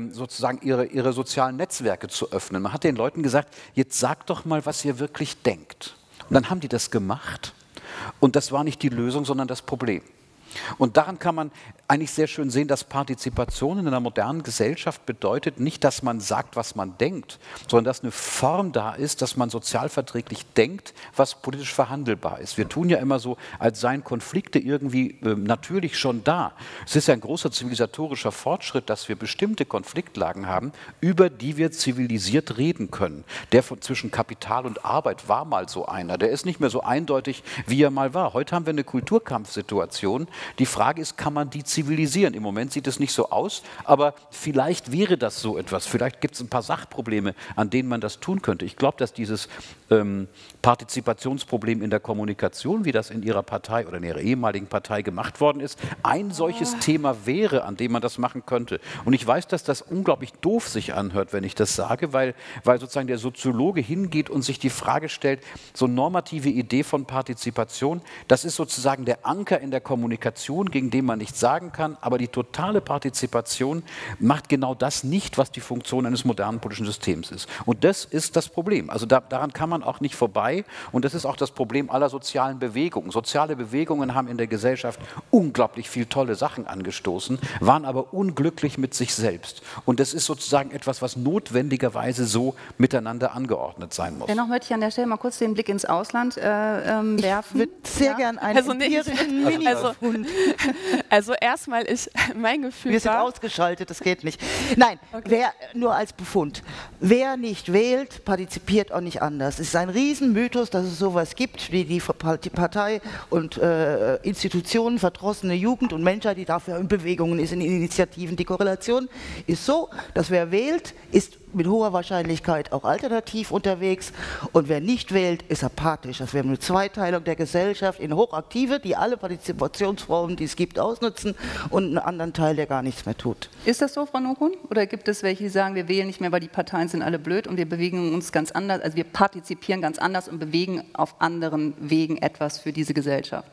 sozialen Netzwerke zu öffnen. Man hat den Leuten gesagt, jetzt sagt doch mal, was ihr wirklich denkt. Und dann haben die das gemacht, und das war nicht die Lösung, sondern das Problem. Und daran kann man eigentlich sehr schön sehen, dass Partizipation in einer modernen Gesellschaft bedeutet nicht, dass man sagt, was man denkt, sondern dass eine Form da ist, dass man sozialverträglich denkt, was politisch verhandelbar ist. Wir tun ja immer so, als seien Konflikte irgendwie natürlich schon da. Es ist ja ein großer zivilisatorischer Fortschritt, dass wir bestimmte Konfliktlagen haben, über die wir zivilisiert reden können. Der zwischen Kapital und Arbeit war mal so einer. Der ist nicht mehr so eindeutig, wie er mal war. Heute haben wir eine Kulturkampfsituation. Die Frage ist, kann man die zivilisieren? Im Moment sieht es nicht so aus, aber vielleicht wäre das so etwas. Vielleicht gibt es ein paar Sachprobleme, an denen man das tun könnte. Ich glaube, dass dieses Partizipationsproblem in der Kommunikation, wie das in Ihrer Partei oder in Ihrer ehemaligen Partei gemacht worden ist, ein solches Thema wäre, an dem man das machen könnte. Und ich weiß, dass das unglaublich doof sich anhört, wenn ich das sage, weil sozusagen der Soziologe hingeht und sich die Frage stellt, so normative Idee von Partizipation, das ist sozusagen der Anker in der Kommunikation, Kommunikation, gegen den man nichts sagen kann, aber die totale Partizipation macht genau das nicht, was die Funktion eines modernen politischen Systems ist. Und das ist das Problem. Also daran kann man auch nicht vorbei und das ist auch das Problem aller sozialen Bewegungen. Soziale Bewegungen haben in der Gesellschaft unglaublich viel tolle Sachen angestoßen, waren aber unglücklich mit sich selbst. Und das ist sozusagen etwas, was notwendigerweise so miteinander angeordnet sein muss. Dennoch möchte ich an der Stelle mal kurz den Blick ins Ausland werfen. Ich würde sehr gern einen Also erstmal mein Gefühl Wir sind ausgeschaltet, das geht nicht. Nein, okay. Nur als Befund. Wer nicht wählt, partizipiert auch nicht anders. Es ist ein Riesenmythos, dass es sowas gibt, wie die Partei und Institutionen, verdrossene Jugend und Menschheit, die dafür in Bewegungen ist, in Initiativen. Die Korrelation ist so, dass wer wählt, ist mit hoher Wahrscheinlichkeit auch alternativ unterwegs und wer nicht wählt, ist apathisch. Also wir haben eine Zweiteilung der Gesellschaft in Hochaktive, die alle Partizipationsformen, die es gibt, ausnutzen und einen anderen Teil, der gar nichts mehr tut. Ist das so, Frau Nokun? Oder gibt es welche, die sagen, wir wählen nicht mehr, weil die Parteien sind alle blöd und wir bewegen uns ganz anders, also wir partizipieren ganz anders und bewegen auf anderen Wegen etwas für diese Gesellschaft?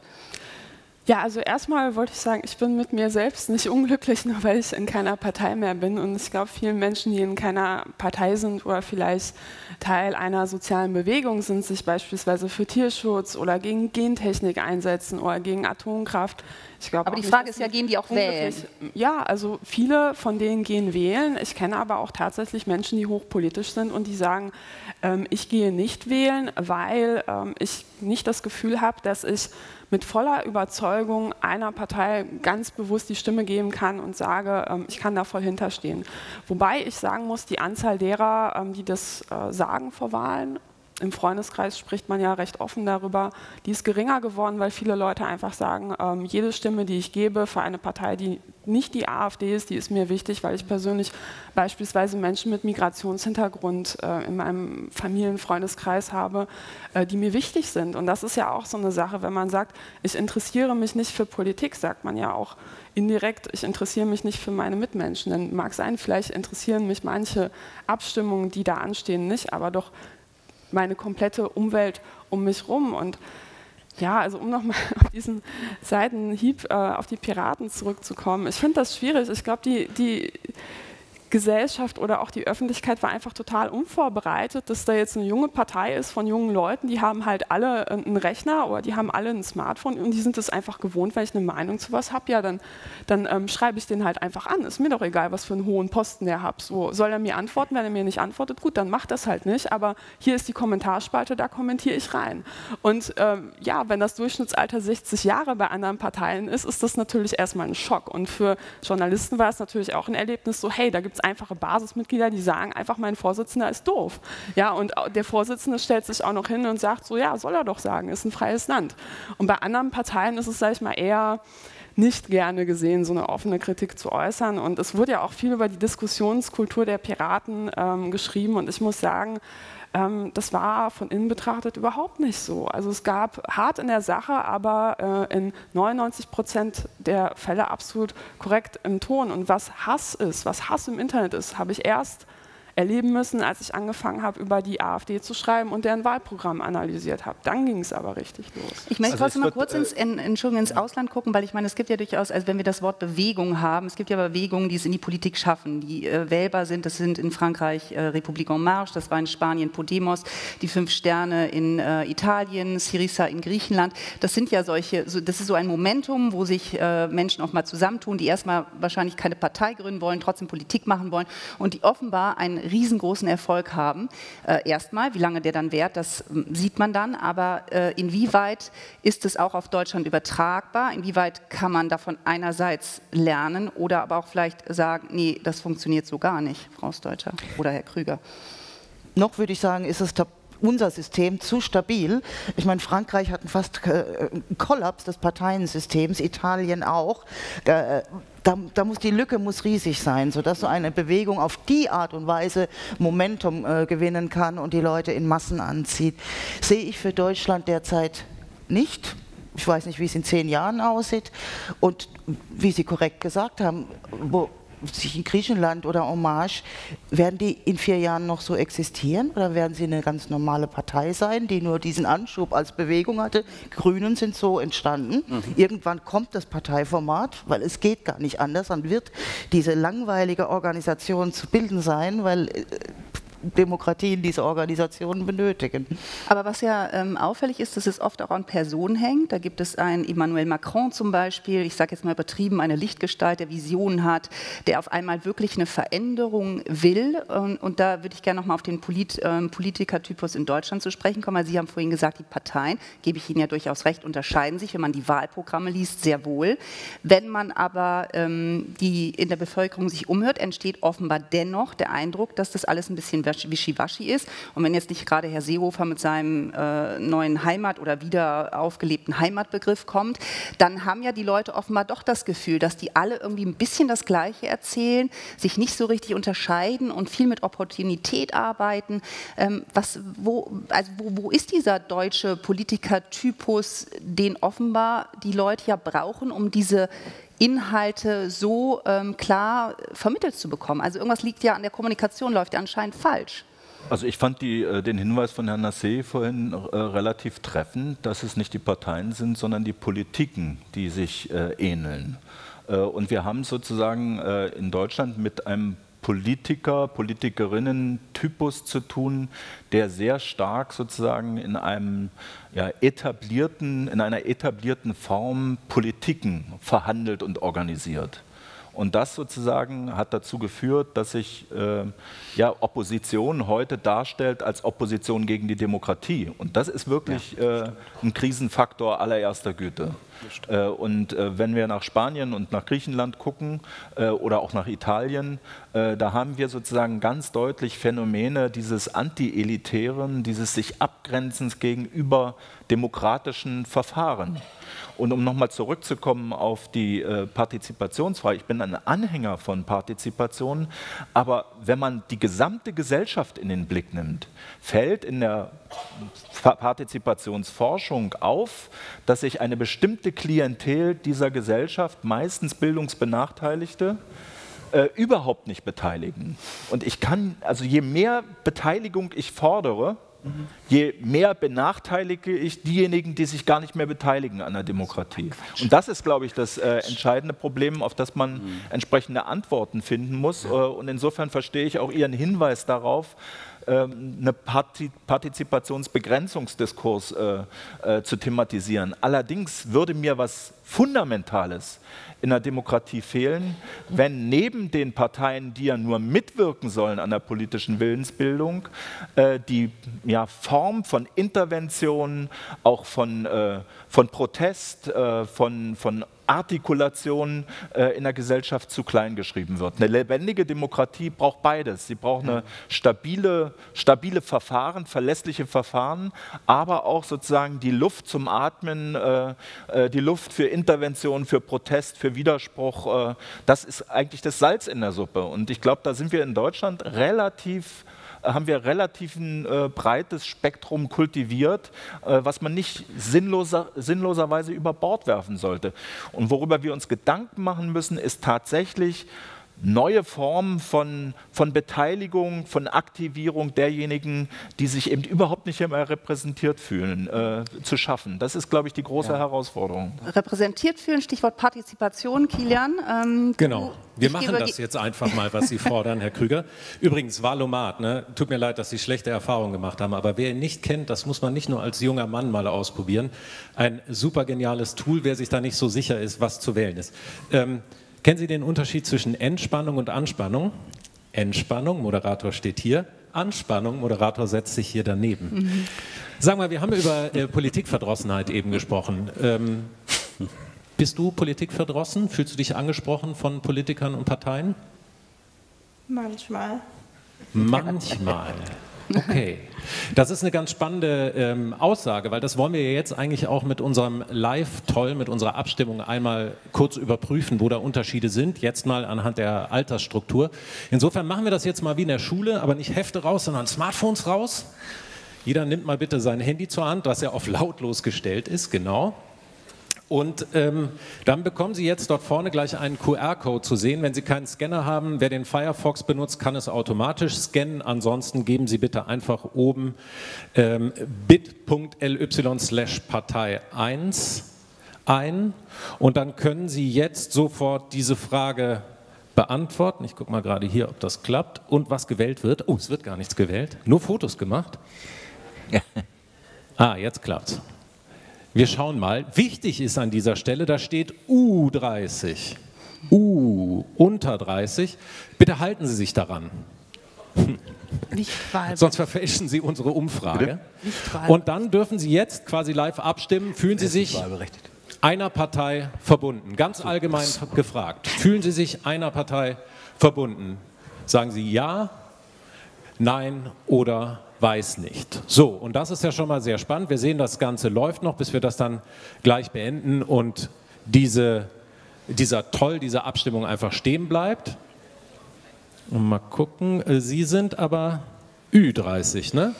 Ja, also erstmal wollte ich sagen, ich bin mit mir selbst nicht unglücklich, nur weil ich in keiner Partei mehr bin. Und ich glaube, vielen Menschen, die in keiner Partei sind oder vielleicht Teil einer sozialen Bewegung sind, sich beispielsweise für Tierschutz oder gegen Gentechnik einsetzen oder gegen Atomkraft. Ich glaube, aber die Frage ist ja, gehen die auch wählen? Ja, also viele von denen gehen wählen. Ich kenne aber auch tatsächlich Menschen, die hochpolitisch sind und die sagen, ich gehe nicht wählen, weil ich nicht das Gefühl habe, dass ich mit voller Überzeugung einer Partei ganz bewusst die Stimme geben kann und sage, ich kann da voll hinterstehen. Wobei ich sagen muss, die Anzahl derer, die das sagen vor Wahlen, im Freundeskreis spricht man ja recht offen darüber, die ist geringer geworden, weil viele Leute einfach sagen, jede Stimme, die ich gebe für eine Partei, die nicht die AfD ist, die ist mir wichtig, weil ich persönlich beispielsweise Menschen mit Migrationshintergrund in meinem Familienfreundeskreis habe, die mir wichtig sind. Und das ist ja auch so eine Sache, wenn man sagt, ich interessiere mich nicht für Politik, sagt man ja auch indirekt, ich interessiere mich nicht für meine Mitmenschen. Denn mag sein, vielleicht interessieren mich manche Abstimmungen, die da anstehen, nicht, aber doch meine komplette Umwelt um mich rum. Und ja, also um nochmal auf diesen Seitenhieb auf die Piraten zurückzukommen, ich finde das schwierig. Ich glaube, die Gesellschaft oder auch die Öffentlichkeit war einfach total unvorbereitet, dass da jetzt eine junge Partei ist von jungen Leuten, die haben halt alle einen Rechner oder die haben alle ein Smartphone und die sind es einfach gewohnt, wenn ich eine Meinung zu was habe, ja, dann schreibe ich den halt einfach an. Ist mir doch egal, was für einen hohen Posten der hat. So, soll er mir antworten? Wenn er mir nicht antwortet, gut, dann macht das halt nicht, aber hier ist die Kommentarspalte, da kommentiere ich rein. Und ja, wenn das Durchschnittsalter 60 Jahre bei anderen Parteien ist, ist das natürlich erstmal ein Schock. Und für Journalisten war es natürlich auch ein Erlebnis, so hey, da gibt es einfache Basismitglieder, die sagen einfach, mein Vorsitzender ist doof. Ja, und der Vorsitzende stellt sich auch noch hin und sagt so, ja, soll er doch sagen, ist ein freies Land. Und bei anderen Parteien ist es, sag ich mal, eher nicht gerne gesehen, so eine offene Kritik zu äußern. Und es wurde ja auch viel über die Diskussionskultur der Piraten geschrieben. Und ich muss sagen, das war von innen betrachtet überhaupt nicht so. Also es gab hart in der Sache, aber in 99% der Fälle absolut korrekt im Ton. Und was Hass ist, was Hass im Internet ist, habe ich erst erleben müssen, als ich angefangen habe, über die AfD zu schreiben und deren Wahlprogramm analysiert habe. Dann ging es aber richtig los. Ich möchte trotzdem mal kurz ins Ausland gucken, weil ich meine, es gibt ja durchaus, also wenn wir das Wort Bewegung haben, es gibt ja Bewegungen, die es in die Politik schaffen, die wählbar sind. Das sind in Frankreich République en Marche, das war in Spanien Podemos, die 5 Sterne in Italien, Syriza in Griechenland. Das sind ja solche, das ist so ein Momentum, wo sich Menschen auch mal zusammentun, die erstmal wahrscheinlich keine Partei gründen wollen, trotzdem Politik machen wollen und die offenbar einen riesengroßen Erfolg haben. Erstmal, wie lange der dann währt, das sieht man dann, aber inwieweit ist es auch auf Deutschland übertragbar? Inwieweit kann man davon einerseits lernen oder aber auch vielleicht sagen, nee, das funktioniert so gar nicht, Frau Stolzer oder Herr Krüger? Noch würde ich sagen, ist es unser System zu stabil. Ich meine, Frankreich hat fast einen Kollaps des Parteiensystems, Italien auch. Da muss die Lücke riesig sein, sodass so eine Bewegung auf die Art und Weise Momentum gewinnen kann und die Leute in Massen anzieht. Sehe ich für Deutschland derzeit nicht. Ich weiß nicht, wie es in 10 Jahren aussieht. Und wie Sie korrekt gesagt haben, sich in Griechenland oder En Marche, werden die in 4 Jahren noch so existieren oder werden sie eine ganz normale Partei sein, die nur diesen Anschub als Bewegung hatte? Grünen sind so entstanden. Irgendwann kommt das Parteiformat, weil es geht gar nicht anders, dann wird diese langweilige Organisation zu bilden sein, weil Demokratien diese Organisationen benötigen. Aber was ja auffällig ist, dass es oft auch an Personen hängt. Da gibt es einen Emmanuel Macron zum Beispiel, ich sage jetzt mal übertrieben, eine Lichtgestalt, der Visionen hat, der auf einmal wirklich eine Veränderung will. Und da würde ich gerne nochmal auf den Politikertypus in Deutschland zu sprechen kommen, weil Sie haben vorhin gesagt, die Parteien, gebe ich Ihnen ja durchaus recht, unterscheiden sich, wenn man die Wahlprogramme liest, sehr wohl. Wenn man aber die in der Bevölkerung sich umhört, entsteht offenbar dennoch der Eindruck, dass das alles ein bisschen wischiwaschi ist. Und wenn jetzt nicht gerade Herr Seehofer mit seinem neuen Heimat- oder wieder aufgelebten Heimatbegriff kommt, dann haben ja die Leute offenbar doch das Gefühl, dass die alle irgendwie ein bisschen das Gleiche erzählen, sich nicht so richtig unterscheiden und viel mit Opportunität arbeiten. Wo ist dieser deutsche Politikertypus, den offenbar die Leute ja brauchen, um diese Inhalte so klar vermittelt zu bekommen? Also irgendwas liegt ja an der Kommunikation, läuft ja anscheinend falsch. Also ich fand den Hinweis von Herrn Nassé vorhin relativ treffend, dass es nicht die Parteien sind, sondern die Politiken, die sich ähneln. Und wir haben sozusagen in Deutschland mit einem Politikerinnen-Typus zu tun, der sehr stark sozusagen in einer etablierten Form Politiken verhandelt und organisiert. Und das sozusagen hat dazu geführt, dass sich Opposition heute darstellt als Opposition gegen die Demokratie. Und das ist wirklich ein Krisenfaktor allererster Güte. Und wenn wir nach Spanien und nach Griechenland gucken oder auch nach Italien, da haben wir sozusagen ganz deutlich Phänomene dieses Anti-Elitären, dieses sich Abgrenzens gegenüber demokratischen Verfahren. Und um nochmal zurückzukommen auf die Partizipationsfrage, ich bin ein Anhänger von Partizipation, aber wenn man die gesamte Gesellschaft in den Blick nimmt, fällt in der Partizipationsforschung auf, dass sich eine bestimmte Klientel dieser Gesellschaft, meistens Bildungsbenachteiligte, überhaupt nicht beteiligen. Und also je mehr Beteiligung ich fordere, je mehr benachteilige ich diejenigen, die sich gar nicht mehr beteiligen an der Demokratie. Und das ist, glaube ich, das entscheidende Problem, auf das man entsprechende Antworten finden muss. Und insofern verstehe ich auch Ihren Hinweis darauf, einen Partizipationsbegrenzungsdiskurs zu thematisieren. Allerdings würde mir was Fundamentales in der Demokratie fehlen, wenn neben den Parteien, die ja nur mitwirken sollen an der politischen Willensbildung, die Form von Intervention, auch von Protest, von Artikulation in der Gesellschaft zu klein geschrieben wird. Eine lebendige Demokratie braucht beides. Sie braucht eine stabile Verfahren, verlässliche Verfahren, aber auch sozusagen die Luft zum Atmen, die Luft für Intervention, für Protest, für Widerspruch. Das ist eigentlich das Salz in der Suppe. Und ich glaube, da sind wir in Deutschland haben wir relativ ein breites Spektrum kultiviert, was man nicht sinnloserweise über Bord werfen sollte. Und worüber wir uns Gedanken machen müssen, ist tatsächlich neue Formen von Beteiligung, von Aktivierung derjenigen, die sich eben überhaupt nicht mehr repräsentiert fühlen, zu schaffen. Das ist, glaube ich, die große Herausforderung. Repräsentiert fühlen, Stichwort Partizipation, Kilian. Genau. Wir machen das jetzt einfach mal, was Sie fordern, Herr Krüger. Übrigens, Valomat, ne? Tut mir leid, dass Sie schlechte Erfahrungen gemacht haben, aber wer ihn nicht kennt, das muss man nicht nur als junger Mann mal ausprobieren. Ein super geniales Tool, wer sich da nicht so sicher ist, was zu wählen ist. Kennen Sie den Unterschied zwischen Entspannung und Anspannung? Entspannung, Moderator steht hier. Anspannung, Moderator setzt sich hier daneben. Sagen wir, wir haben über Politikverdrossenheit eben gesprochen. Bist du politikverdrossen? Fühlst du dich angesprochen von Politikern und Parteien? Manchmal. Manchmal. Okay, das ist eine ganz spannende Aussage, weil das wollen wir jetzt eigentlich auch mit unserem Live-Toll, mit unserer Abstimmung einmal kurz überprüfen, wo da Unterschiede sind, jetzt mal anhand der Altersstruktur. Insofern machen wir das jetzt mal wie in der Schule, aber nicht Hefte raus, sondern Smartphones raus. Jeder nimmt mal bitte sein Handy zur Hand, was ja auf lautlos gestellt ist, genau. Und dann bekommen Sie jetzt dort vorne gleich einen QR-Code zu sehen. Wenn Sie keinen Scanner haben, wer den Firefox benutzt, kann es automatisch scannen. Ansonsten geben Sie bitte einfach oben bit.ly/Partei1 ein und dann können Sie jetzt sofort diese Frage beantworten. Ich gucke mal gerade hier, ob das klappt und was gewählt wird. Oh, es wird gar nichts gewählt, nur Fotos gemacht. Ah, jetzt klappt's. Wir schauen mal. Wichtig ist an dieser Stelle, da steht U30. Unter 30. Bitte halten Sie sich daran. Nicht wahlberechtigt. Sonst verfälschen Sie unsere Umfrage. Und dann dürfen Sie jetzt quasi live abstimmen. Fühlen Sie sich einer Partei verbunden? Ganz allgemein gefragt. Fühlen Sie sich einer Partei verbunden? Sagen Sie ja, nein oder weiß nicht. So, und das ist ja schon mal sehr spannend. Wir sehen, das Ganze läuft noch, bis wir das dann gleich beenden und diese Abstimmung einfach stehen bleibt. Und mal gucken, Sie sind aber Ü30, ne?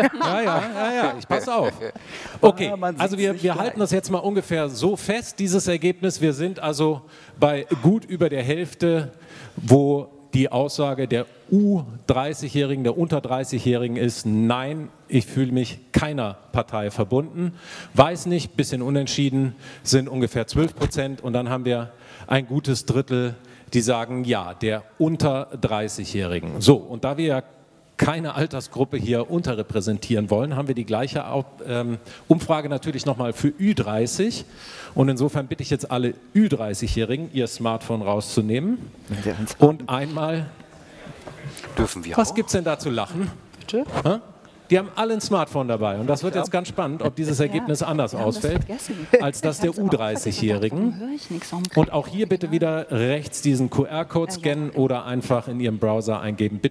Ja, ich passe auf. Okay, also wir halten das jetzt mal ungefähr so fest, dieses Ergebnis. Wir sind also bei gut über der Hälfte, wo die Aussage der U30-Jährigen, der unter 30-Jährigen ist, nein, ich fühle mich keiner Partei verbunden. Weiß nicht, bisschen unentschieden, sind ungefähr 12%. Und dann haben wir ein gutes Drittel, die sagen, ja, der unter 30-Jährigen. So, und da wir ja keine Altersgruppe hier unterrepräsentieren wollen, haben wir die gleiche Umfrage natürlich nochmal für Ü30. Und insofern bitte ich jetzt alle Ü30-Jährigen, ihr Smartphone rauszunehmen. Und einmal, dürfen wir was gibt es denn da zu lachen? Bitte? Die haben alle ein Smartphone dabei und das wird jetzt ganz spannend, ob dieses Ergebnis anders ausfällt als das der U30-Jährigen. Und auch hier bitte wieder rechts diesen QR-Code scannen oder einfach in Ihrem Browser eingeben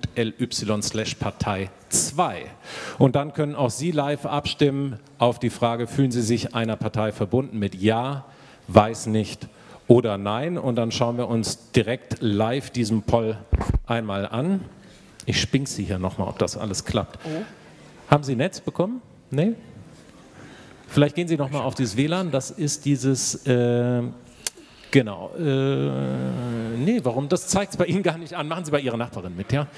bit.ly/Partei2. Und dann können auch Sie live abstimmen auf die Frage, fühlen Sie sich einer Partei verbunden mit Ja, weiß nicht oder Nein. Und dann schauen wir uns direkt live diesen Poll einmal an. Ich spinke Sie hier nochmal, ob das alles klappt. Oh. Haben Sie Netz bekommen? Nee? Vielleicht gehen Sie nochmal auf dieses WLAN. Das ist dieses, genau. Nee, warum? Das zeigt es bei Ihnen gar nicht an. Machen Sie bei Ihrer Nachbarin mit, ja?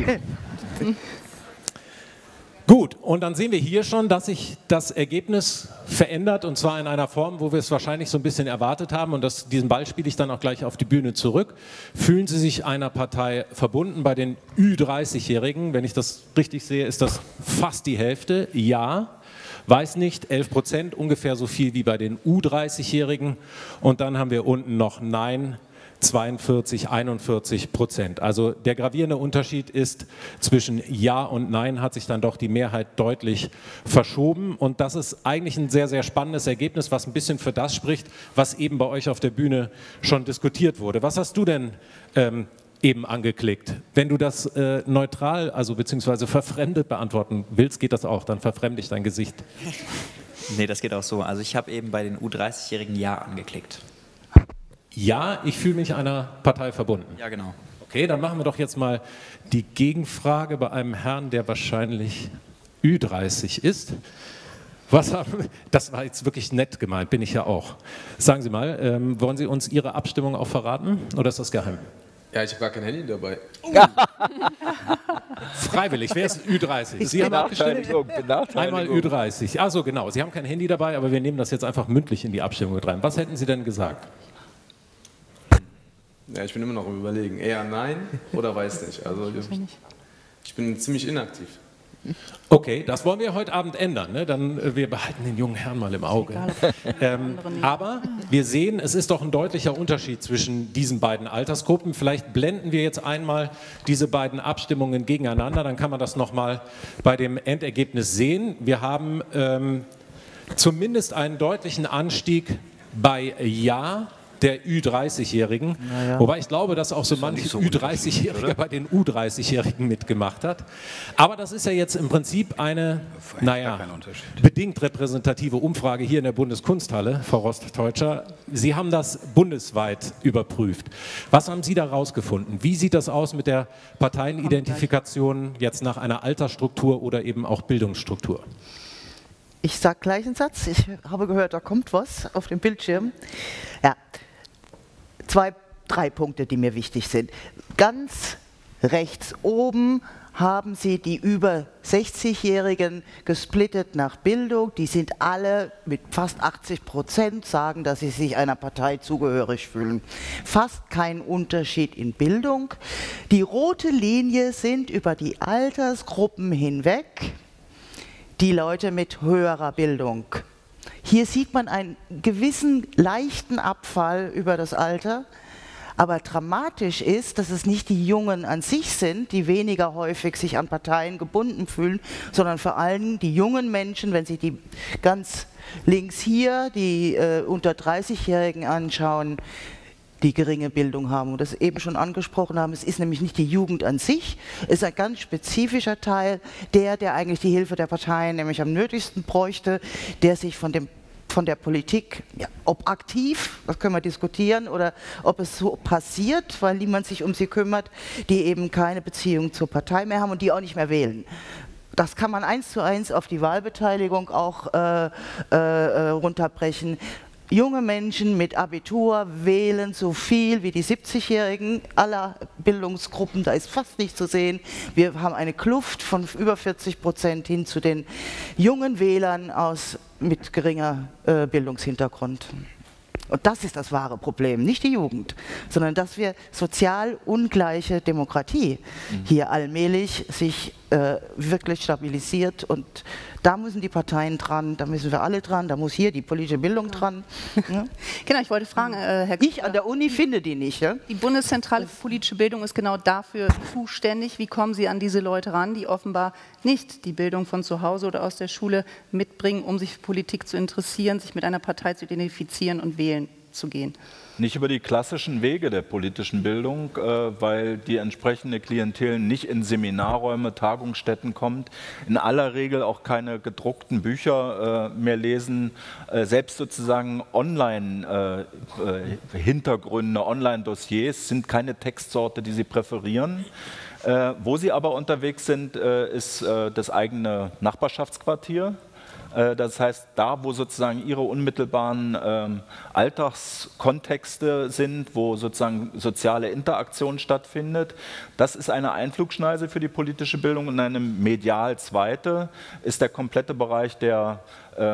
Gut, und dann sehen wir hier schon, dass sich das Ergebnis verändert und zwar in einer Form, wo wir es wahrscheinlich so ein bisschen erwartet haben und diesen Ball spiele ich dann auch gleich auf die Bühne zurück. Fühlen Sie sich einer Partei verbunden? Bei den Ü30-Jährigen, wenn ich das richtig sehe, ist das fast die Hälfte. Ja, weiß nicht, 11%, ungefähr so viel wie bei den U30-Jährigen. Und dann haben wir unten noch Nein, 42, 41%. Also der gravierende Unterschied ist, zwischen Ja und Nein hat sich dann doch die Mehrheit deutlich verschoben. Und das ist eigentlich ein sehr, sehr spannendes Ergebnis, was ein bisschen für das spricht, was eben bei euch auf der Bühne schon diskutiert wurde. Was hast du denn eben angeklickt? Wenn du das neutral, also beziehungsweise verfremdet beantworten willst, geht das auch, dann verfremde ich dein Gesicht. Nee, das geht auch so. Also ich habe eben bei den U30-Jährigen Ja angeklickt. Ja, ich fühle mich einer Partei verbunden. Ja, genau. Okay, dann machen wir doch jetzt mal die Gegenfrage bei einem Herrn, der wahrscheinlich Ü30 ist. Das war jetzt wirklich nett gemeint, bin ich ja auch. Sagen Sie mal, wollen Sie uns Ihre Abstimmung auch verraten oder ist das geheim? Ja, ich habe gar kein Handy dabei. Freiwillig, wer ist Ü30? Sie haben abgestimmt? Einmal Ü30. Achso, genau, Sie haben kein Handy dabei, aber wir nehmen das jetzt einfach mündlich in die Abstimmung mit rein. Was hätten Sie denn gesagt? Ja, ich bin immer noch am Überlegen. Eher nein oder weiß nicht. Also ich bin ziemlich inaktiv. Okay, das wollen wir heute Abend ändern. Ne? Dann, wir behalten den jungen Herrn mal im Auge. Aber wir sehen, es ist doch ein deutlicher Unterschied zwischen diesen beiden Altersgruppen. Vielleicht blenden wir jetzt einmal diese beiden Abstimmungen gegeneinander. Dann kann man das nochmal bei dem Endergebnis sehen. Wir haben zumindest einen deutlichen Anstieg bei Ja der Ü30-Jährigen, wobei ich glaube, dass auch so manche Ü30-Jährige bei den U30-Jährigen mitgemacht hat. Aber das ist ja jetzt im Prinzip eine, bedingt repräsentative Umfrage hier in der Bundeskunsthalle, Frau Rost-Teutscher. Sie haben das bundesweit überprüft. Was haben Sie da rausgefunden? Wie sieht das aus mit der Parteienidentifikation jetzt nach einer Altersstruktur oder eben auch Bildungsstruktur? Ich sage gleich einen Satz. Ich habe gehört, da kommt was auf dem Bildschirm. Ja, 3 Punkte, die mir wichtig sind. Ganz rechts oben haben Sie die über 60-Jährigen gesplittet nach Bildung. Die sind alle mit fast 80% sagen, dass sie sich einer Partei zugehörig fühlen. Fast kein Unterschied in Bildung. Die rote Linie sind über die Altersgruppen hinweg die Leute mit höherer Bildung. Hier sieht man einen gewissen leichten Abfall über das Alter. Aber dramatisch ist, dass es nicht die Jungen an sich sind, die weniger häufig sich an Parteien gebunden fühlen, sondern vor allem die jungen Menschen, wenn Sie die ganz links hier, die unter 30-Jährigen anschauen, die geringe Bildung haben und das eben schon angesprochen haben. Es ist nämlich nicht die Jugend an sich, es ist ein ganz spezifischer Teil, der eigentlich die Hilfe der Parteien nämlich am nötigsten bräuchte, der sich von der Politik, ja, ob aktiv, das können wir diskutieren, oder ob es so passiert, weil niemand sich um sie kümmert, die eben keine Beziehung zur Partei mehr haben und die auch nicht mehr wählen. Das kann man 1:1 auf die Wahlbeteiligung auch runterbrechen. Junge Menschen mit Abitur wählen so viel wie die 70-Jährigen aller Bildungsgruppen, da ist fast nicht zu sehen. Wir haben eine Kluft von über 40% hin zu den jungen Wählern mit geringer Bildungshintergrund. Und das ist das wahre Problem, nicht die Jugend, sondern dass wir sozial ungleiche Demokratie hier allmählich sich wirklich stabilisiert, und da müssen die Parteien dran, da müssen wir alle dran, da muss hier die politische Bildung dran. Ja. Genau, ich wollte fragen, Herr Ich an der Uni finde die nicht. Ja? Die Bundeszentrale für politische Bildung ist genau dafür zuständig. Wie kommen Sie an diese Leute ran, die offenbar nicht die Bildung von zu Hause oder aus der Schule mitbringen, um sich für Politik zu interessieren, sich mit einer Partei zu identifizieren und wählen zu gehen? Nicht über die klassischen Wege der politischen Bildung, weil die entsprechende Klientel nicht in Seminarräume, Tagungsstätten kommt, in aller Regel auch keine gedruckten Bücher mehr lesen, selbst sozusagen Online-Hintergründe, Online-Dossiers sind keine Textsorte, die sie präferieren. Wo sie aber unterwegs sind, ist das eigene Nachbarschaftsquartier. Das heißt, da, wo sozusagen ihre unmittelbaren Alltagskontexte sind, wo sozusagen soziale Interaktion stattfindet, das ist eine Einflugschneise für die politische Bildung. Und eine medial zweite ist der komplette Bereich der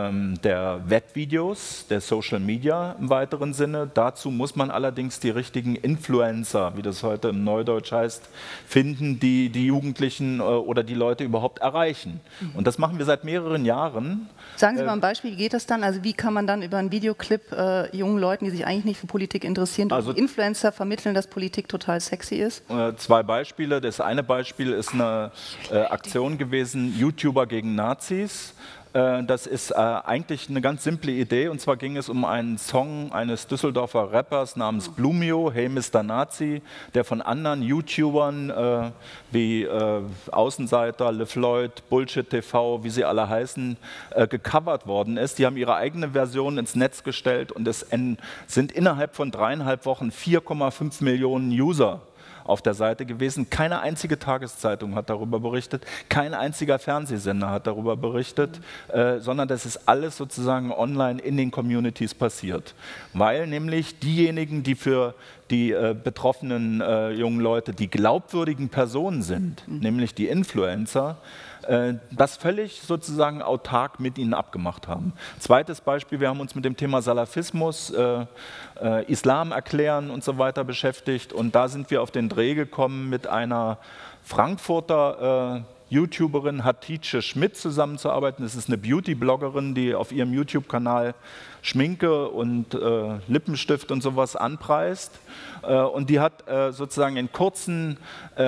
Webvideos, der Social Media im weiteren Sinne. Dazu muss man allerdings die richtigen Influencer, wie das heute im Neudeutsch heißt, finden, die die Jugendlichen oder die Leute überhaupt erreichen. Und das machen wir seit mehreren Jahren. Sagen Sie mal ein Beispiel, wie geht das dann? Also wie kann man dann über einen Videoclip jungen Leuten, die sich eigentlich nicht für Politik interessieren, durch Influencer vermitteln, dass Politik total sexy ist? 2 Beispiele. Das eine Beispiel ist eine Aktion gewesen, YouTuber gegen Nazis. Das ist eigentlich eine ganz simple Idee, und zwar ging es um einen Song eines Düsseldorfer Rappers namens Blumio, Hey Mr. Nazi, der von anderen YouTubern wie Außenseiter, LeFloid, Bullshit TV, wie sie alle heißen, gecovert worden ist. Die haben ihre eigene Version ins Netz gestellt und es sind innerhalb von 3,5 Wochen 4,5 Millionen User auf der Seite gewesen. Keine einzige Tageszeitung hat darüber berichtet, kein einziger Fernsehsender hat darüber berichtet, sondern das ist alles sozusagen online in den Communities passiert. Weil nämlich diejenigen, die für die betroffenen jungen Leute die glaubwürdigen Personen sind, nämlich die Influencer, das völlig sozusagen autark mit ihnen abgemacht haben. Zweites Beispiel, wir haben uns mit dem Thema Salafismus, Islam erklären und so weiter beschäftigt, und da sind wir auf den Dreh gekommen, mit einer Frankfurter YouTuberin Hatice Schmidt zusammenzuarbeiten. Das ist eine Beauty-Bloggerin, die auf ihrem YouTube-Kanal Schminke und Lippenstift und sowas anpreist. Und die hat sozusagen in kurzen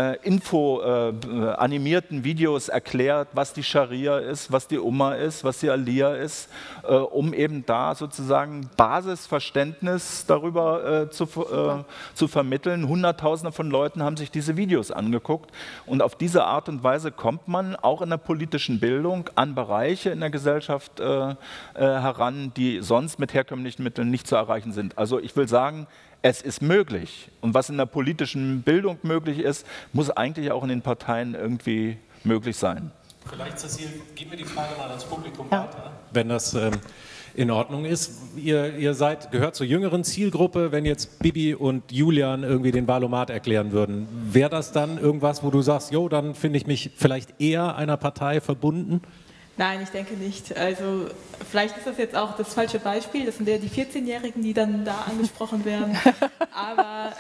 animierten Videos erklärt, was die Scharia ist, was die Umma ist, was die Alia ist, um eben da sozusagen Basisverständnis darüber zu vermitteln. Hunderttausende von Leuten haben sich diese Videos angeguckt, und auf diese Art und Weise kommt man auch in der politischen Bildung an Bereiche in der Gesellschaft heran, die sonst mit herkömmlichen Mitteln nicht zu erreichen sind. Also ich will sagen, es ist möglich. Und was in der politischen Bildung möglich ist, muss eigentlich auch in den Parteien irgendwie möglich sein. Vielleicht, Cecile, gib mir die Frage mal ans Publikum weiter, wenn das in Ordnung ist. Ihr gehört zur jüngeren Zielgruppe. Wenn jetzt Bibi und Julian irgendwie den Wahlomat erklären würden, wäre das dann irgendwas, wo du sagst, jo, dann finde ich mich vielleicht eher einer Partei verbunden? Nein, ich denke nicht. Also vielleicht ist das jetzt auch das falsche Beispiel. Das sind ja die 14-Jährigen, die dann da angesprochen werden. Aber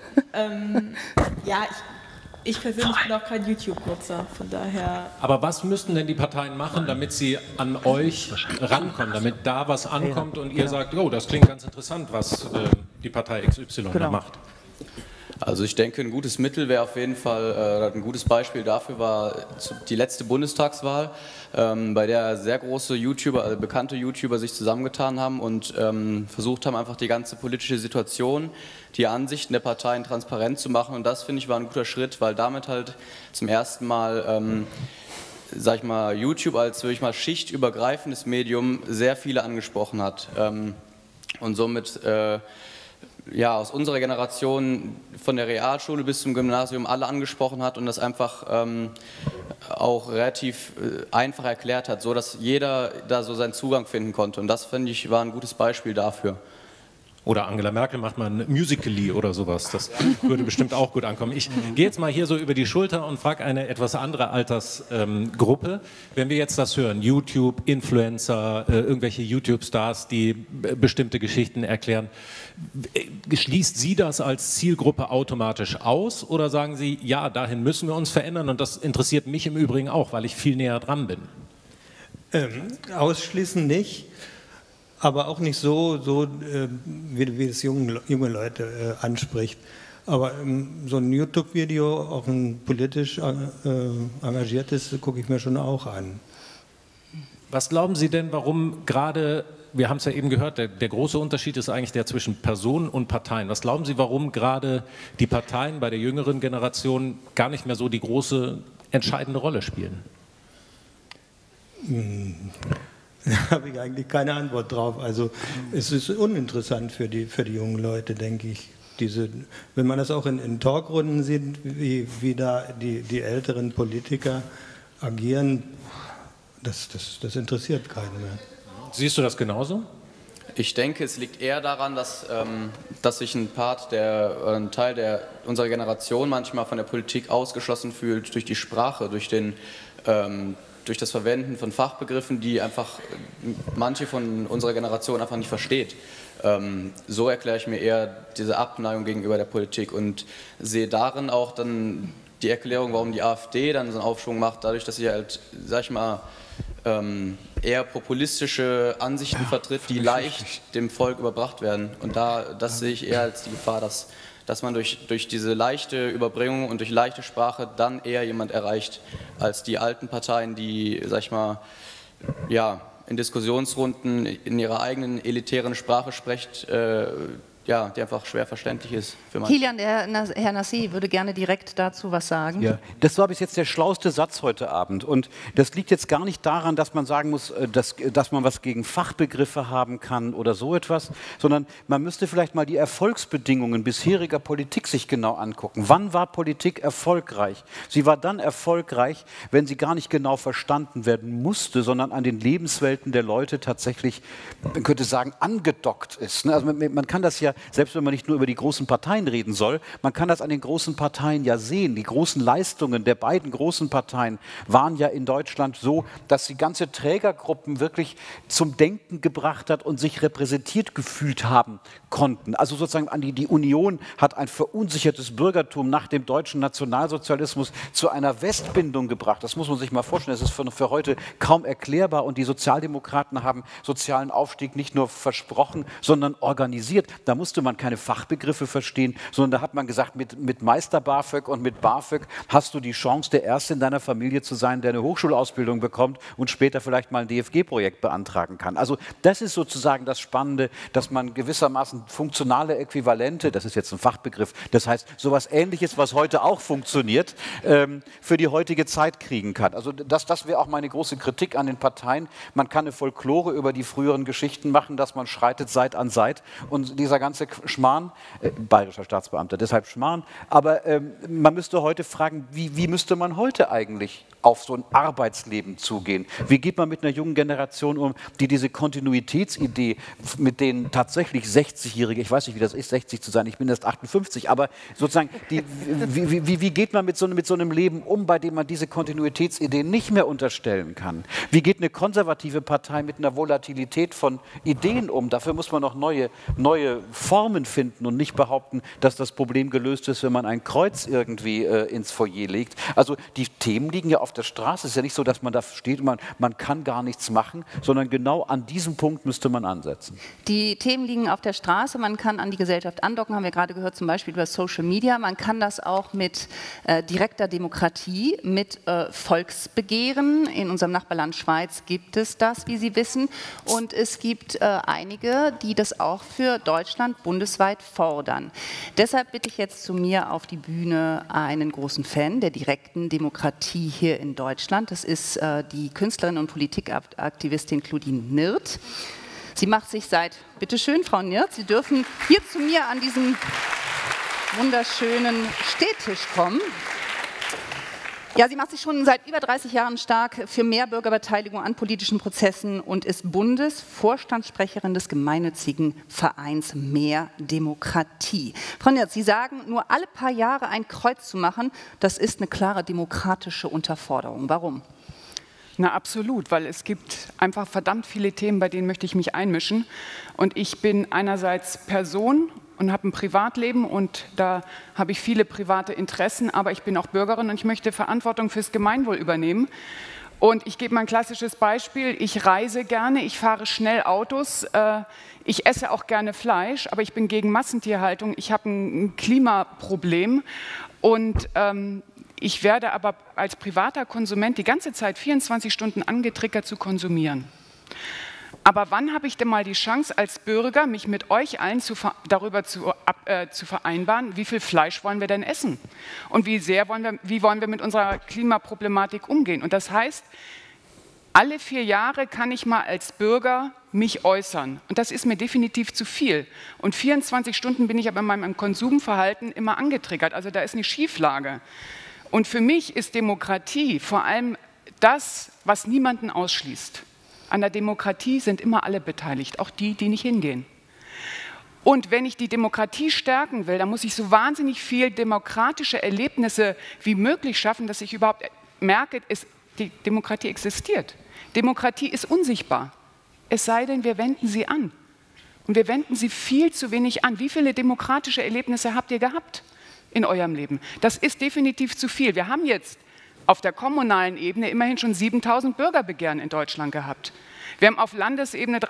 ja, ich persönlich bin auch kein YouTube-Nutzer, von daher... Aber was müssten denn die Parteien machen, damit sie an euch rankommen, damit da was ankommt und ihr sagt, oh, das klingt ganz interessant, was die Partei XY da macht? Also ich denke, ein gutes Mittel wäre auf jeden Fall, ein gutes Beispiel dafür war die letzte Bundestagswahl, bei der sehr große YouTuber, also bekannte YouTuber sich zusammengetan haben und versucht haben, einfach die ganze politische Situation, die Ansichten der Parteien transparent zu machen. Und das, finde ich, war ein guter Schritt, weil damit halt zum ersten Mal, sag ich mal, YouTube als, würde ich mal, schichtübergreifendes Medium sehr viele angesprochen hat. Und somit... ja, aus unserer Generation von der Realschule bis zum Gymnasium alle angesprochen hat und das einfach auch relativ einfach erklärt hat, so dass jeder da so seinen Zugang finden konnte. Und das, finde ich, war ein gutes Beispiel dafür. Oder Angela Merkel macht mal ein Musical.ly oder sowas. Das würde bestimmt auch gut ankommen. Ich gehe jetzt mal hier so über die Schulter und frage eine etwas andere Altersgruppe. Wenn wir jetzt das hören, YouTube, Influencer, irgendwelche YouTube-Stars, die bestimmte Geschichten erklären, schließt sie das als Zielgruppe automatisch aus oder sagen Sie, ja, dahin müssen wir uns verändern und das interessiert mich im Übrigen auch, weil ich viel näher dran bin? Ausschließen nicht. Aber auch nicht so wie es junge Leute anspricht. Aber so ein YouTube-Video, auch ein politisch engagiertes, gucke ich mir schon auch an. Was glauben Sie denn, warum gerade, wir haben es ja eben gehört, der große Unterschied ist eigentlich der zwischen Personen und Parteien. Was glauben Sie, warum gerade die Parteien bei der jüngeren Generation gar nicht mehr so die große, entscheidende Rolle spielen? Da habe ich eigentlich keine Antwort drauf. Also es ist uninteressant für die jungen Leute, denke ich. Wenn man das auch in Talkrunden sieht, wie da die älteren Politiker agieren, das interessiert keinen mehr. Siehst du das genauso? Ich denke, es liegt eher daran, dass sich ein Teil unserer Generation manchmal von der Politik ausgeschlossen fühlt durch die Sprache, durch das Verwenden von Fachbegriffen, die einfach manche von unserer Generation einfach nicht versteht. So erkläre ich mir eher diese Abneigung gegenüber der Politik und sehe darin auch dann die Erklärung, warum die AfD dann so einen Aufschwung macht, dadurch, dass sie halt, sag ich mal, eher populistische Ansichten vertritt, die leicht dem Volk überbracht werden. Und das sehe ich eher als die Gefahr, dass man durch diese leichte Überbringung und durch leichte Sprache dann eher jemand erreicht, als die alten Parteien, die, sag ich mal, ja, in Diskussionsrunden in ihrer eigenen elitären Sprache spricht, ja, die einfach schwer verständlich ist für manche. Kilian, Herr Nassi würde gerne direkt dazu was sagen. Ja, das war bis jetzt der schlauste Satz heute Abend. Und das liegt jetzt gar nicht daran, dass man sagen muss, dass man was gegen Fachbegriffe haben kann oder so etwas, sondern man müsste vielleicht mal die Erfolgsbedingungen bisheriger Politik sich genau angucken. Wann war Politik erfolgreich? Sie war dann erfolgreich, wenn sie gar nicht genau verstanden werden musste, sondern an den Lebenswelten der Leute tatsächlich, man könnte sagen, angedockt ist. Also man kann das ja, selbst wenn man nicht nur über die großen Parteien reden soll, man kann das an den großen Parteien ja sehen. Die großen Leistungen der beiden großen Parteien waren ja in Deutschland so, dass sie ganze Trägergruppen wirklich zum Denken gebracht hat und sich repräsentiert gefühlt haben konnten. Also sozusagen die Union hat ein verunsichertes Bürgertum nach dem deutschen Nationalsozialismus zu einer Westbindung gebracht. Das muss man sich mal vorstellen. Das ist für heute kaum erklärbar. Und die Sozialdemokraten haben sozialen Aufstieg nicht nur versprochen, sondern organisiert. Da musste man keine Fachbegriffe verstehen, sondern da hat man gesagt, mit Meister BAföG und mit BAföG hast du die Chance, der Erste in deiner Familie zu sein, der eine Hochschulausbildung bekommt und später vielleicht mal ein DFG-Projekt beantragen kann. Also das ist sozusagen das Spannende, dass man gewissermaßen funktionale Äquivalente, das ist jetzt ein Fachbegriff, das heißt sowas Ähnliches, was heute auch funktioniert, für die heutige Zeit kriegen kann. Also das wäre auch meine große Kritik an den Parteien. Man kann eine Folklore über die früheren Geschichten machen, dass man schreitet Seit an Seit und dieser ganze ganze Schmarrn, bayerischer Staatsbeamter, deshalb Schmarrn, aber man müsste heute fragen, wie müsste man heute eigentlich auf so ein Arbeitsleben zugehen? Wie geht man mit einer jungen Generation um, die diese Kontinuitätsidee, mit denen tatsächlich 60-Jährige, ich weiß nicht, wie das ist, 60 zu sein, ich bin erst 58, aber sozusagen, wie geht man mit so einem Leben um, bei dem man diese Kontinuitätsidee nicht mehr unterstellen kann? Wie geht eine konservative Partei mit einer Volatilität von Ideen um? Dafür muss man noch neue Formen finden und nicht behaupten, dass das Problem gelöst ist, wenn man ein Kreuz irgendwie ins Foyer legt. Also die Themen liegen ja auf der Straße. Es ist ja nicht so, dass man da steht und man kann gar nichts machen, sondern genau an diesem Punkt müsste man ansetzen. Die Themen liegen auf der Straße, man kann an die Gesellschaft andocken, haben wir gerade gehört, zum Beispiel über Social Media. Man kann das auch mit direkter Demokratie, mit Volksbegehren. In unserem Nachbarland Schweiz gibt es das, wie Sie wissen. Und es gibt einige, die das auch für Deutschland bundesweit fordern. Deshalb bitte ich jetzt zu mir auf die Bühne einen großen Fan der direkten Demokratie hier in Deutschland. Das ist die Künstlerin und Politikaktivistin Claudine Nirth. Sie macht sich bitteschön, Frau Nirth, Sie dürfen hier zu mir an diesen wunderschönen Stehtisch kommen. Ja, sie macht sich schon seit über 30 Jahren stark für mehr Bürgerbeteiligung an politischen Prozessen und ist Bundesvorstandssprecherin des gemeinnützigen Vereins Mehr Demokratie. Frau Nirth, Sie sagen, nur alle paar Jahre ein Kreuz zu machen, das ist eine klare demokratische Unterforderung. Warum? Na, absolut, weil es gibt einfach verdammt viele Themen, bei denen möchte ich mich einmischen. Und ich bin einerseits Person und habe ein Privatleben und da habe ich viele private Interessen, aber ich bin auch Bürgerin und ich möchte Verantwortung fürs Gemeinwohl übernehmen. Und ich gebe mal ein klassisches Beispiel, ich reise gerne, ich fahre schnell Autos, ich esse auch gerne Fleisch, aber ich bin gegen Massentierhaltung, ich habe ein Klimaproblem und ich werde aber als privater Konsument die ganze Zeit 24 Stunden angetriggert zu konsumieren. Aber wann habe ich denn mal die Chance als Bürger, mich mit euch allen darüber zu vereinbaren, wie viel Fleisch wollen wir denn essen? Und wie wollen wir mit unserer Klimaproblematik umgehen? Und das heißt, alle 4 Jahre kann ich mal als Bürger mich äußern. Und das ist mir definitiv zu viel. Und 24 Stunden bin ich aber in meinem Konsumverhalten immer angetriggert. Also da ist eine Schieflage. Und für mich ist Demokratie vor allem das, was niemanden ausschließt. An der Demokratie sind immer alle beteiligt, auch die, die nicht hingehen. Und wenn ich die Demokratie stärken will, dann muss ich so wahnsinnig viel demokratische Erlebnisse wie möglich schaffen, dass ich überhaupt merke, die Demokratie existiert. Demokratie ist unsichtbar, es sei denn, wir wenden sie an. Und wir wenden sie viel zu wenig an. Wie viele demokratische Erlebnisse habt ihr gehabt in eurem Leben? Das ist definitiv zu viel. Wir haben jetzt auf der kommunalen Ebene immerhin schon 7.000 Bürgerbegehren in Deutschland gehabt. Wir haben auf Landesebene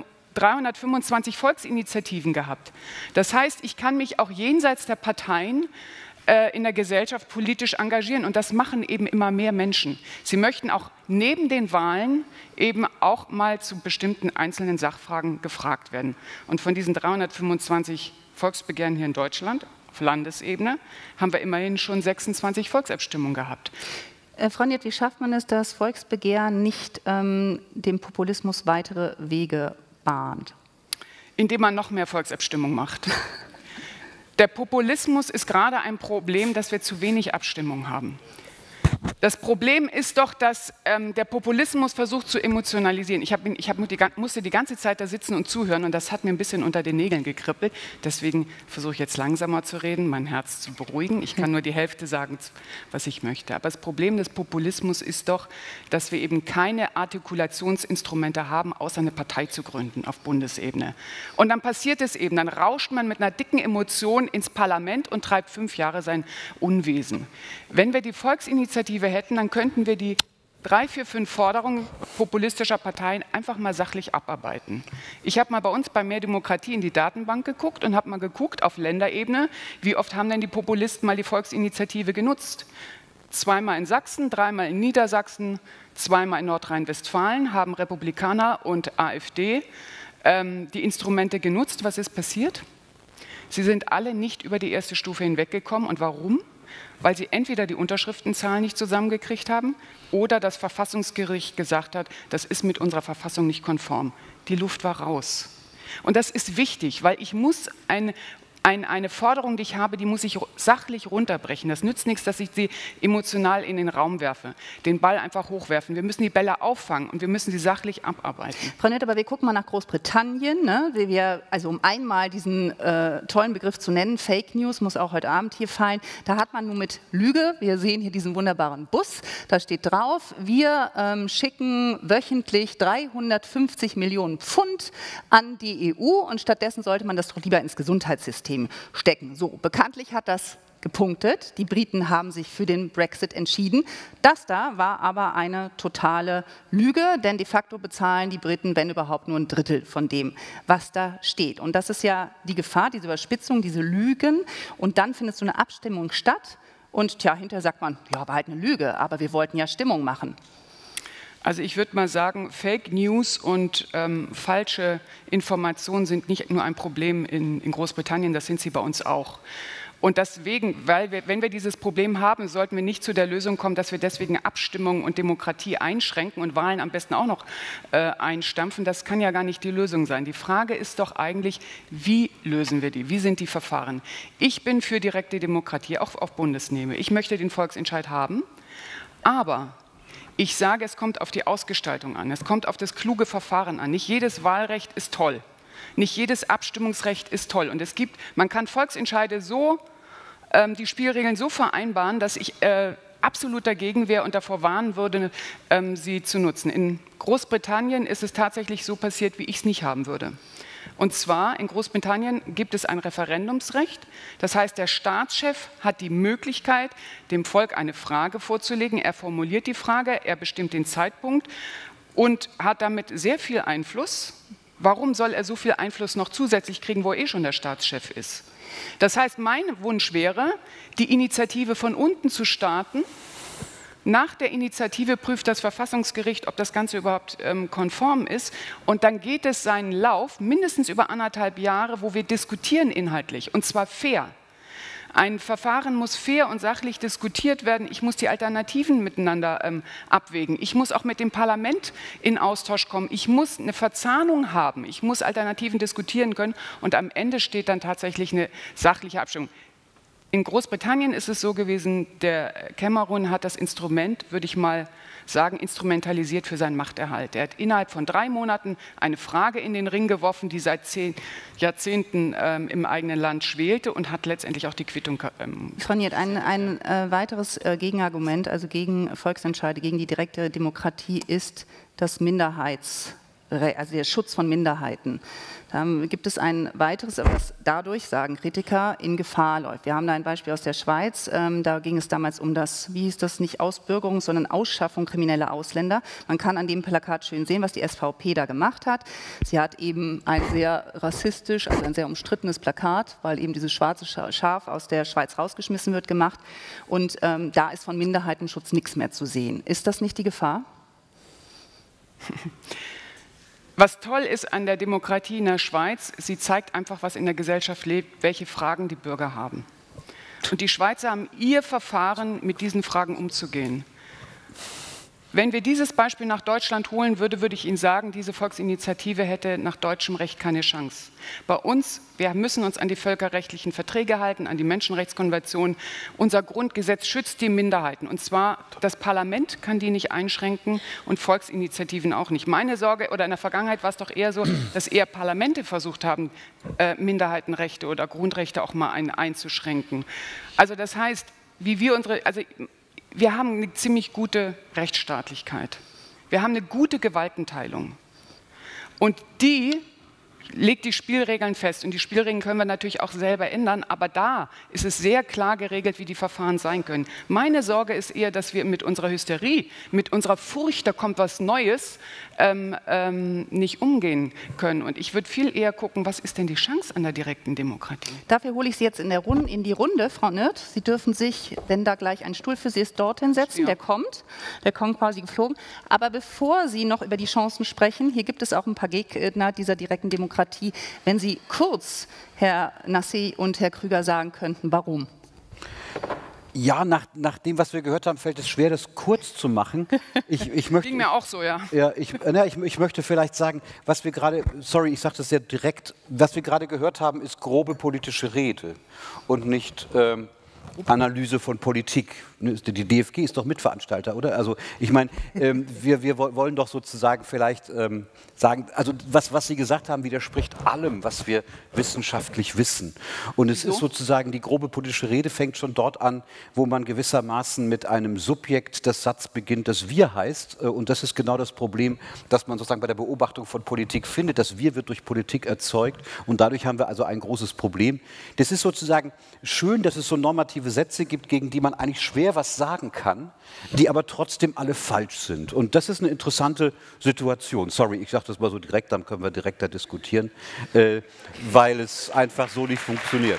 325 Volksinitiativen gehabt. Das heißt, ich kann mich auch jenseits der Parteien in der Gesellschaft politisch engagieren und das machen eben immer mehr Menschen. Sie möchten auch neben den Wahlen eben auch mal zu bestimmten einzelnen Sachfragen gefragt werden. Und von diesen 325 Volksbegehren hier in Deutschland auf Landesebene haben wir immerhin schon 26 Volksabstimmungen gehabt. Frau Nirth, wie schafft man es, dass Volksbegehren nicht dem Populismus weitere Wege bahnt? Indem man noch mehr Volksabstimmungen macht. Der Populismus ist gerade ein Problem, dass wir zu wenig Abstimmung haben. Das Problem ist doch, dass der Populismus versucht zu emotionalisieren. Ich musste die ganze Zeit da sitzen und zuhören und das hat mir ein bisschen unter den Nägeln gekribbelt. Deswegen versuche ich jetzt langsamer zu reden, mein Herz zu beruhigen. Ich kann nur die Hälfte sagen, was ich möchte. Aber das Problem des Populismus ist doch, dass wir eben keine Artikulationsinstrumente haben, außer eine Partei zu gründen auf Bundesebene. Und dann passiert es eben, dann rauscht man mit einer dicken Emotion ins Parlament und treibt 5 Jahre sein Unwesen. Wenn wir die Volksinitiative hätten, dann könnten wir die 3, 4, 5 Forderungen populistischer Parteien einfach mal sachlich abarbeiten. Ich habe mal bei uns bei Mehr Demokratie in die Datenbank geguckt und habe mal geguckt auf Länderebene, wie oft haben denn die Populisten mal die Volksinitiative genutzt. 2-mal in Sachsen, 3-mal in Niedersachsen, 2-mal in Nordrhein-Westfalen haben Republikaner und AfD die Instrumente genutzt. Was ist passiert? Sie sind alle nicht über die erste Stufe hinweggekommen. Und warum? Weil sie entweder die Unterschriftenzahlen nicht zusammengekriegt haben oder das Verfassungsgericht gesagt hat, das ist mit unserer Verfassung nicht konform. Die Luft war raus. Und das ist wichtig, weil ich muss eine Forderung, die ich habe, die muss ich sachlich runterbrechen. Das nützt nichts, dass ich sie emotional in den Raum werfe, den Ball einfach hochwerfen. Wir müssen die Bälle auffangen und wir müssen sie sachlich abarbeiten. Frau Nett, aber wir gucken mal nach Großbritannien. Ne? Also um einmal diesen tollen Begriff zu nennen, Fake News muss auch heute Abend hier fallen. Da hat man nur mit Lüge, wir sehen hier diesen wunderbaren Bus, da steht drauf, wir schicken wöchentlich 350 Millionen Pfund an die EU und stattdessen sollte man das doch lieber ins Gesundheitssystem stecken. So, bekanntlich hat das gepunktet. Die Briten haben sich für den Brexit entschieden. Das da war aber eine totale Lüge, denn de facto bezahlen die Briten, wenn überhaupt, nur ein Drittel von dem, was da steht. Und das ist ja die Gefahr, diese Überspitzung, diese Lügen. Und dann findet so eine Abstimmung statt. Und tja, hinterher sagt man, ja, war halt eine Lüge, aber wir wollten ja Stimmung machen. Also ich würde mal sagen, Fake News und falsche Informationen sind nicht nur ein Problem in Großbritannien, das sind sie bei uns auch. Und deswegen, wenn wir dieses Problem haben, sollten wir nicht zu der Lösung kommen, dass wir deswegen Abstimmung und Demokratie einschränken und Wahlen am besten auch noch einstampfen. Das kann ja gar nicht die Lösung sein. Die Frage ist doch eigentlich, wie lösen wir die? Wie sind die Verfahren? Ich bin für direkte Demokratie, auch auf Bundesebene. Ich möchte den Volksentscheid haben, aber ich sage, es kommt auf die Ausgestaltung an, es kommt auf das kluge Verfahren an. Nicht jedes Wahlrecht ist toll, nicht jedes Abstimmungsrecht ist toll. Und man kann Volksentscheide so, die Spielregeln so vereinbaren, dass ich absolut dagegen wäre und davor warnen würde, sie zu nutzen. In Großbritannien ist es tatsächlich so passiert, wie ich es nicht haben würde. Und zwar in Großbritannien gibt es ein Referendumsrecht. Das heißt, der Staatschef hat die Möglichkeit, dem Volk eine Frage vorzulegen. Er formuliert die Frage, er bestimmt den Zeitpunkt und hat damit sehr viel Einfluss. Warum soll er so viel Einfluss noch zusätzlich kriegen, wo er schon der Staatschef ist? Das heißt, mein Wunsch wäre, die Initiative von unten zu starten. Nach der Initiative prüft das Verfassungsgericht, ob das Ganze überhaupt konform ist. Und dann geht es seinen Lauf, mindestens über 1,5 Jahre, wo wir diskutieren inhaltlich, und zwar fair. Ein Verfahren muss fair und sachlich diskutiert werden. Ich muss die Alternativen miteinander abwägen. Ich muss auch mit dem Parlament in Austausch kommen. Ich muss eine Verzahnung haben. Ich muss Alternativen diskutieren können. Und am Ende steht dann tatsächlich eine sachliche Abstimmung. In Großbritannien ist es so gewesen, der Cameron hat das Instrument, würde ich mal sagen, instrumentalisiert für seinen Machterhalt. Er hat innerhalb von 3 Monaten eine Frage in den Ring geworfen, die seit 10 Jahrzehnten im eigenen Land schwelte und hat letztendlich auch die Quittung. Frau Niert, ein weiteres Gegenargument, also gegen Volksentscheide, gegen die direkte Demokratie, ist das also der Schutz von Minderheiten. Da gibt es ein weiteres, was dadurch, sagen Kritiker, in Gefahr läuft. Wir haben da ein Beispiel aus der Schweiz, da ging es damals um das, wie hieß das, nicht Ausbürgerung, sondern Ausschaffung krimineller Ausländer. Man kann an dem Plakat schön sehen, was die SVP da gemacht hat. Sie hat eben ein sehr rassistisch, also ein sehr umstrittenes Plakat, weil eben dieses schwarze Schaf aus der Schweiz rausgeschmissen wird, gemacht. Und da ist von Minderheitenschutz nichts mehr zu sehen. Ist das nicht die Gefahr? Was toll ist an der Demokratie in der Schweiz, sie zeigt einfach, was in der Gesellschaft lebt, welche Fragen die Bürger haben. Und die Schweizer haben ihr Verfahren, mit diesen Fragen umzugehen. Wenn wir dieses Beispiel nach Deutschland holen würden, würde ich Ihnen sagen, diese Volksinitiative hätte nach deutschem Recht keine Chance. Bei uns, wir müssen uns an die völkerrechtlichen Verträge halten, an die Menschenrechtskonvention. Unser Grundgesetz schützt die Minderheiten. Und zwar, das Parlament kann die nicht einschränken und Volksinitiativen auch nicht. Meine Sorge, oder in der Vergangenheit war es doch eher so, dass eher Parlamente versucht haben, Minderheitenrechte oder Grundrechte auch mal einzuschränken. Also das heißt, wir haben eine ziemlich gute Rechtsstaatlichkeit. Wir haben eine gute Gewaltenteilung. Und die legt die Spielregeln fest. Und die Spielregeln können wir natürlich auch selber ändern, aber da ist es sehr klar geregelt, wie die Verfahren sein können. Meine Sorge ist eher, dass wir mit unserer Hysterie, mit unserer Furcht, da kommt was Neues, nicht umgehen können. Und ich würde viel eher gucken, was ist denn die Chance an der direkten Demokratie? Dafür hole ich Sie jetzt in die Runde, Frau Niert. Sie dürfen sich, wenn da gleich ein Stuhl für Sie ist, dorthin setzen. Ja. Der kommt quasi geflogen. Aber bevor Sie noch über die Chancen sprechen, hier gibt es auch ein paar Gegner dieser direkten Demokratie. Wenn Sie kurz, Herr Nassé und Herr Krüger, sagen könnten, warum? Ja, nach dem, was wir gehört haben, fällt es schwer, das kurz zu machen. Ich möchte, ging mir auch so, ja. Ich möchte vielleicht sagen, was wir gerade, sorry, ich sage das sehr direkt, was wir gerade gehört haben, ist grobe politische Rede und nicht Analyse von Politik. Die DFG ist doch Mitveranstalter, oder? Also ich meine, wir wollen doch sozusagen vielleicht sagen, also was Sie gesagt haben, widerspricht allem, was wir wissenschaftlich wissen. Und es ist sozusagen, die grobe politische Rede fängt schon dort an, wo man gewissermaßen mit einem Subjekt des Satzes beginnt, das wir heißt. Und das ist genau das Problem, das man sozusagen bei der Beobachtung von Politik findet. Das Wir wird durch Politik erzeugt und dadurch haben wir also ein großes Problem. Das ist sozusagen schön, dass es so normative Sätze gibt, gegen die man eigentlich schwer was sagen kann, die aber trotzdem alle falsch sind. Und das ist eine interessante Situation. Sorry, ich sage das mal so direkt, dann können wir direkter diskutieren, weil es einfach so nicht funktioniert.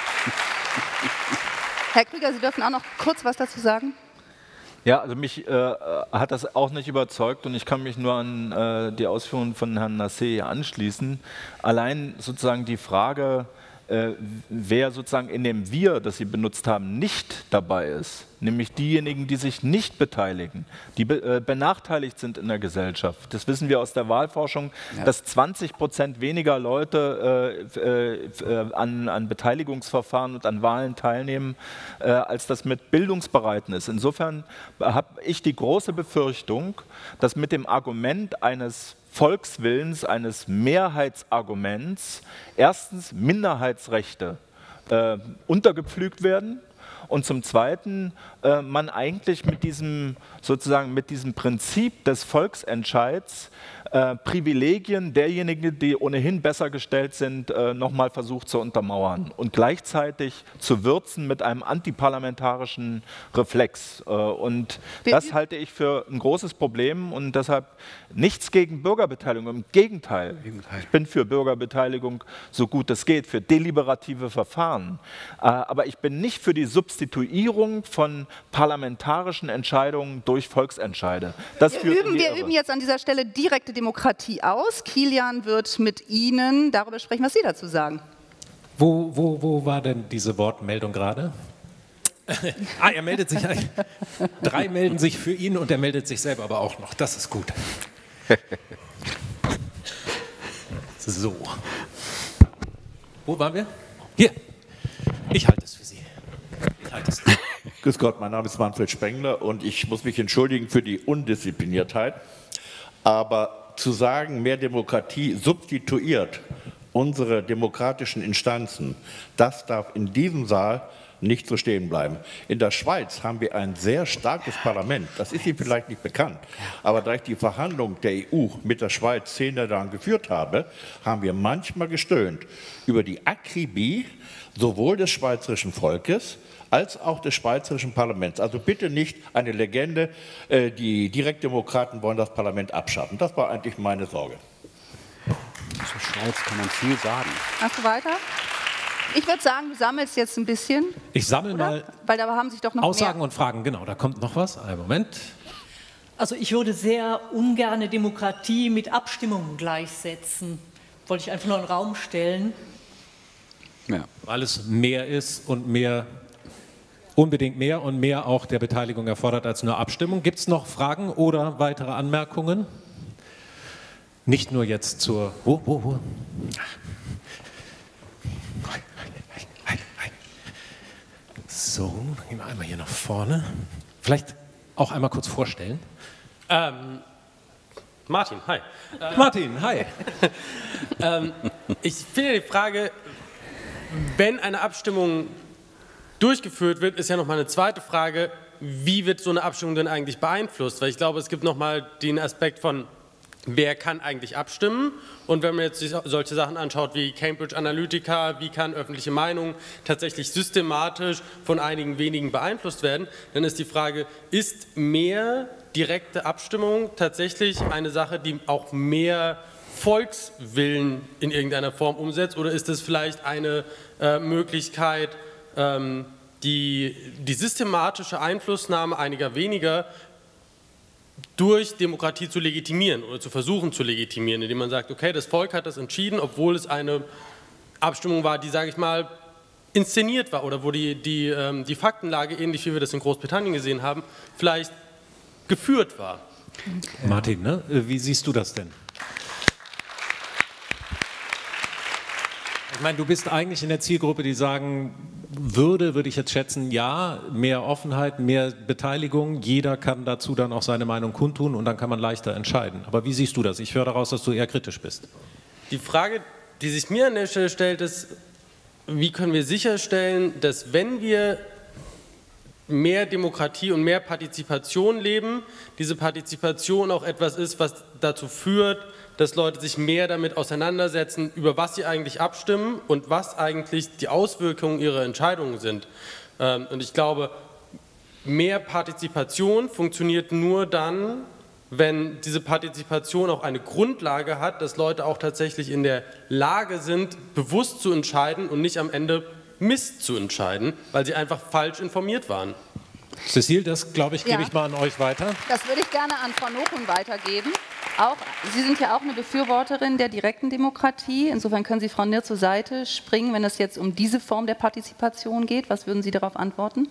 Herr Krüger, Sie dürfen auch noch kurz was dazu sagen. Ja, also mich hat das auch nicht überzeugt und ich kann mich nur an die Ausführungen von Herrn Nassé anschließen. Allein sozusagen die Frage, wer sozusagen in dem Wir, das Sie benutzt haben, nicht dabei ist, nämlich diejenigen, die sich nicht beteiligen, die benachteiligt sind in der Gesellschaft. Das wissen wir aus der Wahlforschung, dass 20% weniger Leute an Beteiligungsverfahren und an Wahlen teilnehmen, als das mit Bildungsbereiten ist. Insofern habe ich die große Befürchtung, dass mit dem Argument eines Volkswillens, eines Mehrheitsarguments, erstens Minderheitsrechte untergepflügt werden und zum Zweiten man eigentlich mit diesem Prinzip des Volksentscheids Privilegien derjenigen, die ohnehin besser gestellt sind, nochmal versucht zu untermauern und gleichzeitig zu würzen mit einem antiparlamentarischen Reflex. Und das halte ich für ein großes Problem und deshalb nichts gegen Bürgerbeteiligung. Im Gegenteil, ich bin für Bürgerbeteiligung so gut es geht, für deliberative Verfahren. Aber ich bin nicht für die Substituierung von parlamentarischen Entscheidungen durch Volksentscheide. Wir üben jetzt an dieser Stelle direkte Demokratie aus. Kilian wird mit Ihnen darüber sprechen, was Sie dazu sagen. Wo war denn diese Wortmeldung gerade? Er meldet sich. 3 melden sich für ihn und er meldet sich selber aber auch noch. Das ist gut. So. Wo waren wir? Hier. Ich halte es für Sie. Ich halte es. Grüß Gott, mein Name ist Manfred Spengler und ich muss mich entschuldigen für die Undiszipliniertheit. Aber zu sagen, mehr Demokratie substituiert unsere demokratischen Instanzen, das darf in diesem Saal nicht so stehen bleiben. In der Schweiz haben wir ein sehr starkes Parlament. Das ist Ihnen vielleicht nicht bekannt. Aber da ich die Verhandlungen der EU mit der Schweiz 10 Jahre lang geführt habe, haben wir manchmal gestöhnt über die Akribie sowohl des schweizerischen Volkes als auch des schweizerischen Parlaments. Also bitte nicht eine Legende, die Direktdemokraten wollen das Parlament abschaffen. Das war eigentlich meine Sorge. Zur Schweiz kann man viel sagen. Hast du weiter? Ich würde sagen, du sammelst jetzt ein bisschen. Ich sammle mal weil da haben sich doch noch Aussagen mehr. und Fragen. Genau, da kommt noch was. Einen Moment. Also ich würde sehr ungern Demokratie mit Abstimmungen gleichsetzen. Wollte ich einfach nur in den Raum stellen. Ja. Weil es mehr ist und mehr, unbedingt mehr und mehr auch der Beteiligung erfordert als nur Abstimmung. Gibt es noch Fragen oder weitere Anmerkungen? Nicht nur jetzt zur... Wo? So, dann gehen wir einmal hier nach vorne. Vielleicht auch einmal kurz vorstellen. Martin, hi. Martin, hi. Ich finde die Frage, wenn eine Abstimmung durchgeführt wird, ist ja nochmal eine zweite Frage, wie wird so eine Abstimmung denn eigentlich beeinflusst? Weil ich glaube, es gibt nochmal den Aspekt von, wer kann eigentlich abstimmen? Und wenn man jetzt sich solche Sachen anschaut wie Cambridge Analytica, wie kann öffentliche Meinung tatsächlich systematisch von einigen wenigen beeinflusst werden, dann ist die Frage, ist mehr direkte Abstimmung tatsächlich eine Sache, die auch mehr Volkswillen in irgendeiner Form umsetzt, oder ist es vielleicht eine Möglichkeit, die systematische Einflussnahme einiger weniger durch Demokratie zu legitimieren oder zu versuchen zu legitimieren, indem man sagt, okay, das Volk hat das entschieden, obwohl es eine Abstimmung war, die, sage ich mal, inszeniert war oder wo die Faktenlage, ähnlich wie wir das in Großbritannien gesehen haben, vielleicht geführt war. Martin, ne? Wie siehst du das denn? Ich meine, du bist eigentlich in der Zielgruppe, die sagen würde ich jetzt schätzen, ja, mehr Offenheit, mehr Beteiligung, jeder kann dazu dann auch seine Meinung kundtun und dann kann man leichter entscheiden. Aber wie siehst du das? Ich höre daraus, dass du eher kritisch bist. Die Frage, die sich mir an der Stelle stellt, ist, wie können wir sicherstellen, dass wenn wir mehr Demokratie und mehr Partizipation leben, diese Partizipation auch etwas ist, was dazu führt, dass Leute sich mehr damit auseinandersetzen, über was sie eigentlich abstimmen und was eigentlich die Auswirkungen ihrer Entscheidungen sind. Und ich glaube, mehr Partizipation funktioniert nur dann, wenn diese Partizipation auch eine Grundlage hat, dass Leute auch tatsächlich in der Lage sind, bewusst zu entscheiden und nicht am Ende Mist zu entscheiden, weil sie einfach falsch informiert waren. Cecile, das, glaube ich, gebe ich mal an euch weiter. Das würde ich gerne an Frau Nochum weitergeben. Auch, Sie sind ja auch eine Befürworterin der direkten Demokratie. Insofern können Sie Frau Nirr zur Seite springen, wenn es jetzt um diese Form der Partizipation geht. Was würden Sie darauf antworten?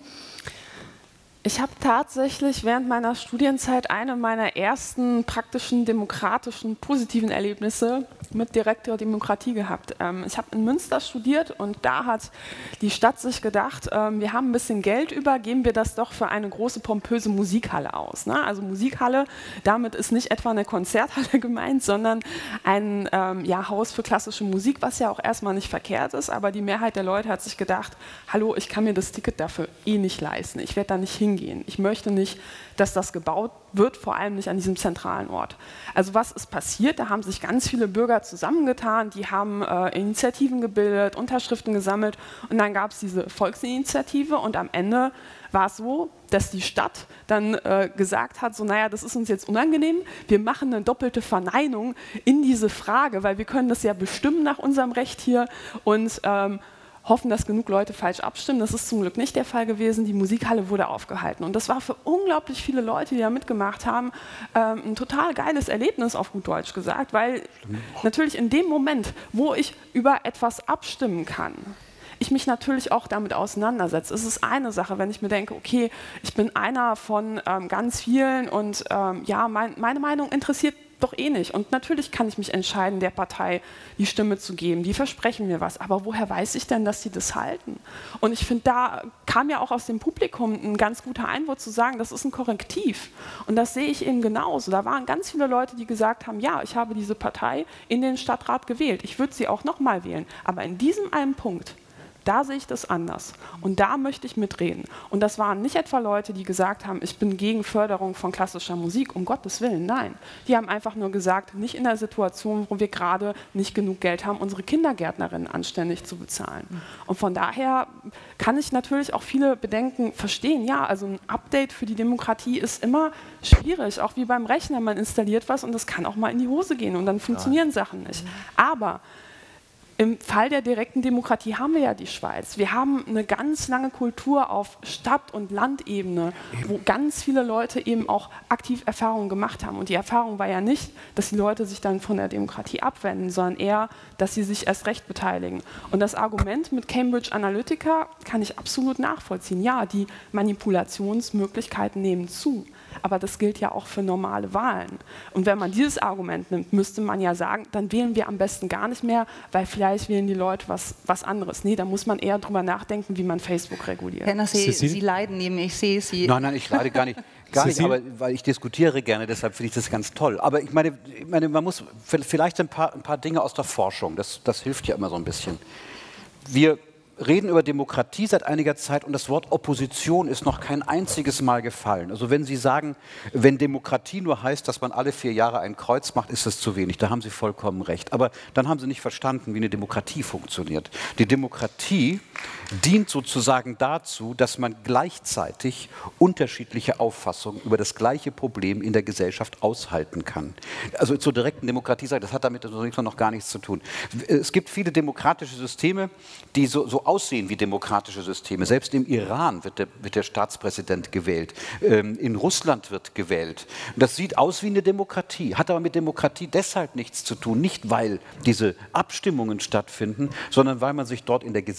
Ich habe tatsächlich während meiner Studienzeit eine meiner ersten praktischen, demokratischen, positiven Erlebnisse mit direkter Demokratie gehabt. Ich habe in Münster studiert und da hat die Stadt sich gedacht, wir haben ein bisschen Geld über, geben wir das doch für eine große, pompöse Musikhalle aus. Ne? Also Musikhalle, damit ist nicht etwa eine Konzerthalle gemeint, sondern ein Haus für klassische Musik, was ja auch erstmal nicht verkehrt ist, aber die Mehrheit der Leute hat sich gedacht, hallo, ich kann mir das Ticket dafür eh nicht leisten, ich werde da nicht hingehen. Ich möchte nicht, dass das gebaut wird, vor allem nicht an diesem zentralen Ort. Also was ist passiert? Da haben sich ganz viele Bürger zusammengetan, die haben Initiativen gebildet, Unterschriften gesammelt und dann gab es diese Volksinitiative und am Ende war es so, dass die Stadt dann gesagt hat, so naja, das ist uns jetzt unangenehm, wir machen eine doppelte Verneinung in diese Frage, weil wir können das ja bestimmen nach unserem Recht hier und hoffen, dass genug Leute falsch abstimmen. Das ist zum Glück nicht der Fall gewesen. Die Musikhalle wurde aufgehalten. Und das war für unglaublich viele Leute, die da mitgemacht haben, ein total geiles Erlebnis, auf gut Deutsch gesagt, weil natürlich in dem Moment, wo ich über etwas abstimmen kann, ich mich natürlich auch damit auseinandersetze. Es ist eine Sache, wenn ich mir denke, okay, ich bin einer von ganz vielen und meine Meinung interessiert doch eh nicht. Und natürlich kann ich mich entscheiden, der Partei die Stimme zu geben. Die versprechen mir was. Aber woher weiß ich denn, dass sie das halten? Und ich finde, da kam ja auch aus dem Publikum ein ganz guter Einwurf zu sagen, das ist ein Korrektiv. Und das sehe ich eben genauso. Da waren ganz viele Leute, die gesagt haben, ja, ich habe diese Partei in den Stadtrat gewählt. Ich würde sie auch nochmal wählen. Aber in diesem einen Punkt, da sehe ich das anders und da möchte ich mitreden. Und das waren nicht etwa Leute, die gesagt haben, ich bin gegen Förderung von klassischer Musik, um Gottes Willen, nein. Die haben einfach nur gesagt, nicht in der Situation, wo wir gerade nicht genug Geld haben, unsere Kindergärtnerinnen anständig zu bezahlen. Und von daher kann ich natürlich auch viele Bedenken verstehen. Ja, also ein Update für die Demokratie ist immer schwierig, auch wie beim Rechner, man installiert was und das kann auch mal in die Hose gehen und dann funktionieren Sachen nicht. Aber im Fall der direkten Demokratie haben wir ja die Schweiz. Wir haben eine ganz lange Kultur auf Stadt- und Landebene, wo ganz viele Leute eben auch aktiv Erfahrungen gemacht haben. Und die Erfahrung war ja nicht, dass die Leute sich dann von der Demokratie abwenden, sondern eher, dass sie sich erst recht beteiligen. Und das Argument mit Cambridge Analytica kann ich absolut nachvollziehen. Ja, die Manipulationsmöglichkeiten nehmen zu. Aber das gilt ja auch für normale Wahlen. Und wenn man dieses Argument nimmt, müsste man ja sagen, dann wählen wir am besten gar nicht mehr, weil vielleicht wählen die Leute was anderes. Nee, da muss man eher drüber nachdenken, wie man Facebook reguliert. Herr Nassé, Sie leiden neben mir, ich sehe Sie. Nein, ich leide gar nicht. Gar nicht, aber weil ich diskutiere gerne, deshalb finde ich das ganz toll. Aber ich meine, man muss vielleicht ein paar Dinge aus der Forschung, das hilft ja immer so ein bisschen. Wir reden über Demokratie seit einiger Zeit und das Wort Opposition ist noch kein einziges Mal gefallen. Also wenn Sie sagen, wenn Demokratie nur heißt, dass man alle 4 Jahre ein Kreuz macht, ist das zu wenig. Da haben Sie vollkommen recht. Aber dann haben Sie nicht verstanden, wie eine Demokratie funktioniert. Die Demokratie dient sozusagen dazu, dass man gleichzeitig unterschiedliche Auffassungen über das gleiche Problem in der Gesellschaft aushalten kann. Also zur direkten Demokratie, das hat damit noch gar nichts zu tun. Es gibt viele demokratische Systeme, die so aussehen wie demokratische Systeme. Selbst im Iran wird der Staatspräsident gewählt. In Russland wird gewählt. Das sieht aus wie eine Demokratie, hat aber mit Demokratie deshalb nichts zu tun. Nicht, weil diese Abstimmungen stattfinden, sondern weil man sich dort in der Gesellschaft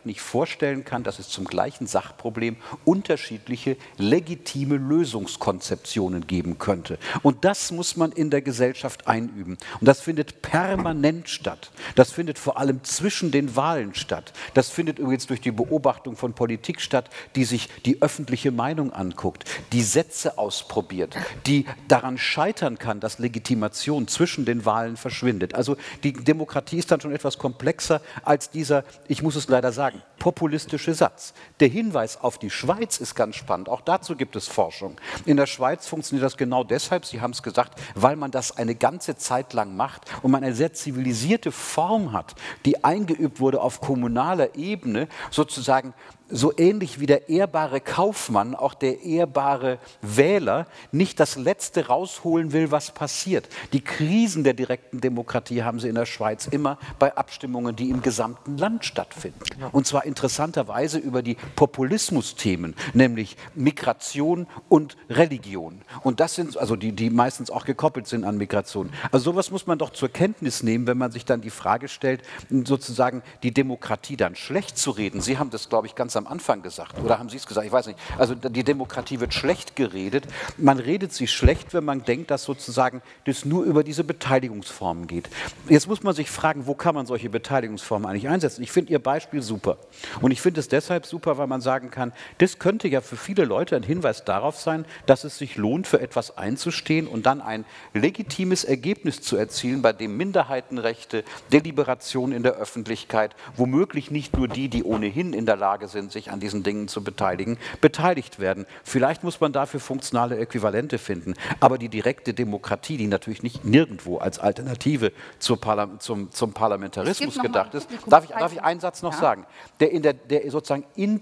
nicht vorstellen kann, dass es zum gleichen Sachproblem unterschiedliche legitime Lösungskonzeptionen geben könnte. Und das muss man in der Gesellschaft einüben. Und das findet permanent statt. Das findet vor allem zwischen den Wahlen statt. Das findet übrigens durch die Beobachtung von Politik statt, die sich die öffentliche Meinung anguckt, die Sätze ausprobiert, die daran scheitern kann, dass Legitimation zwischen den Wahlen verschwindet. Also die Demokratie ist dann schon etwas komplexer als dieser, ich muss es leider sagen, populistische Satz. Der Hinweis auf die Schweiz ist ganz spannend. Auch dazu gibt es Forschung. In der Schweiz funktioniert das genau deshalb, Sie haben es gesagt, weil man das eine ganze Zeit lang macht und man eine sehr zivilisierte Form hat, die eingeübt wurde auf kommunaler Ebene, sozusagen so ähnlich wie der ehrbare Kaufmann, auch der ehrbare Wähler, nicht das Letzte rausholen will, was passiert. Die Krisen der direkten Demokratie haben Sie in der Schweiz immer bei Abstimmungen, die im gesamten Land stattfinden. Und zwar interessanterweise über die Populismusthemen, nämlich Migration und Religion. Und das sind, also die meistens auch gekoppelt sind an Migration. Also sowas muss man doch zur Kenntnis nehmen, wenn man sich dann die Frage stellt, sozusagen die Demokratie dann schlecht zu reden. Sie haben das, glaube ich, ganz am Anfang gesagt, oder haben Sie es gesagt? Ich weiß nicht. Also die Demokratie wird schlecht geredet. Man redet sie schlecht, wenn man denkt, dass sozusagen das nur über diese Beteiligungsformen geht. Jetzt muss man sich fragen, wo kann man solche Beteiligungsformen eigentlich einsetzen? Ich finde Ihr Beispiel super. Und ich finde es deshalb super, weil man sagen kann, das könnte ja für viele Leute ein Hinweis darauf sein, dass es sich lohnt, für etwas einzustehen und dann ein legitimes Ergebnis zu erzielen, bei dem Minderheitenrechte, Deliberation in der Öffentlichkeit, womöglich nicht nur die ohnehin in der Lage sind, sich an diesen Dingen zu beteiligen, beteiligt werden. Vielleicht muss man dafür funktionale Äquivalente finden, aber die direkte Demokratie, die natürlich nicht nirgendwo als Alternative zum Parlamentarismus gedacht ist, darf ich einen Satz noch sagen, der sozusagen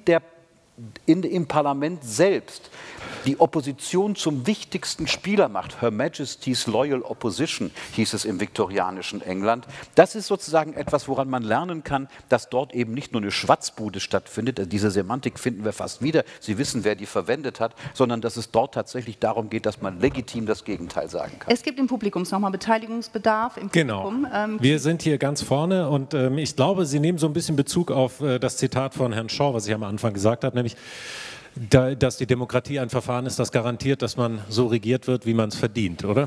im Parlament selbst die Opposition zum wichtigsten Spieler macht. Her Majesty's Loyal Opposition hieß es im viktorianischen England. Das ist sozusagen etwas, woran man lernen kann, dass dort eben nicht nur eine Schwatzbude stattfindet, diese Semantik finden wir fast wieder, Sie wissen, wer die verwendet hat, sondern dass es dort tatsächlich darum geht, dass man legitim das Gegenteil sagen kann. Es gibt im Publikum nochmal Beteiligungsbedarf im Publikum. Genau. Wir sind hier ganz vorne und ich glaube, Sie nehmen so ein bisschen Bezug auf das Zitat von Herrn Shaw, was ich am Anfang gesagt habe, nämlich, dass die Demokratie ein Verfahren ist, das garantiert, dass man so regiert wird, wie man es verdient, oder?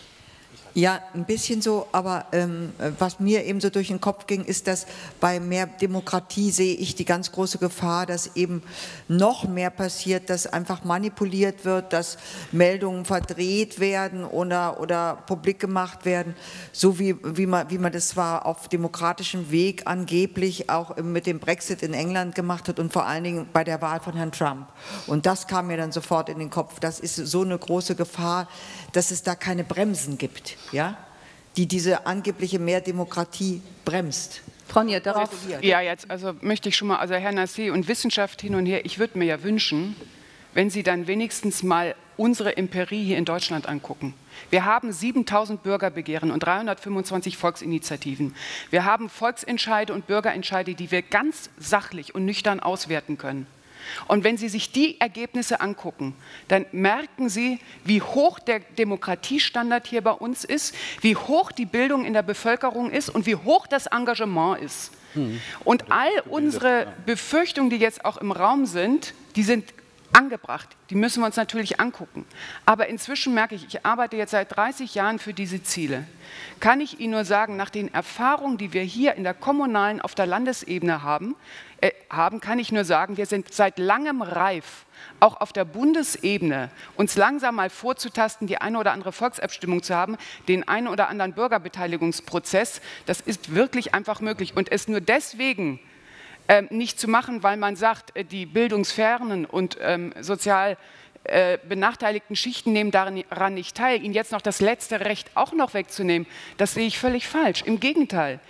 Ja, ein bisschen so, aber was mir eben so durch den Kopf ging, ist, dass bei mehr Demokratie sehe ich die ganz große Gefahr, dass eben noch mehr passiert, dass einfach manipuliert wird, dass Meldungen verdreht werden oder publik gemacht werden, so wie man das zwar auf demokratischem Weg angeblich auch mit dem Brexit in England gemacht hat und vor allen Dingen bei der Wahl von Herrn Trump. Und das kam mir dann sofort in den Kopf. Das ist so eine große Gefahr, dass es da keine Bremsen gibt, ja, die diese angebliche Mehrdemokratie bremst. Frau Niert, darauf. Ja, jetzt also möchte ich schon mal, also Herr Nassé und Wissenschaft hin und her, ich würde mir ja wünschen, wenn Sie dann wenigstens mal unsere Empirie hier in Deutschland angucken. Wir haben 7000 Bürgerbegehren und 325 Volksinitiativen. Wir haben Volksentscheide und Bürgerentscheide, die wir ganz sachlich und nüchtern auswerten können. Und wenn Sie sich die Ergebnisse angucken, dann merken Sie, wie hoch der Demokratiestandard hier bei uns ist, wie hoch die Bildung in der Bevölkerung ist und wie hoch das Engagement ist. Und all unsere Befürchtungen, die jetzt auch im Raum sind, die sind angebracht. Die müssen wir uns natürlich angucken. Aber inzwischen merke ich, ich arbeite jetzt seit 30 Jahren für diese Ziele. Kann ich Ihnen nur sagen, nach den Erfahrungen, die wir hier in der kommunalen, auf der Landesebene haben, kann ich nur sagen, wir sind seit langem reif, auch auf der Bundesebene uns langsam mal vorzutasten, die eine oder andere Volksabstimmung zu haben, den einen oder anderen Bürgerbeteiligungsprozess. Das ist wirklich einfach möglich. Und es nur deswegen nicht zu machen, weil man sagt, die bildungsfernen und sozial benachteiligten Schichten nehmen daran nicht teil, ihnen jetzt noch das letzte Recht auch noch wegzunehmen, das sehe ich völlig falsch. Im Gegenteil,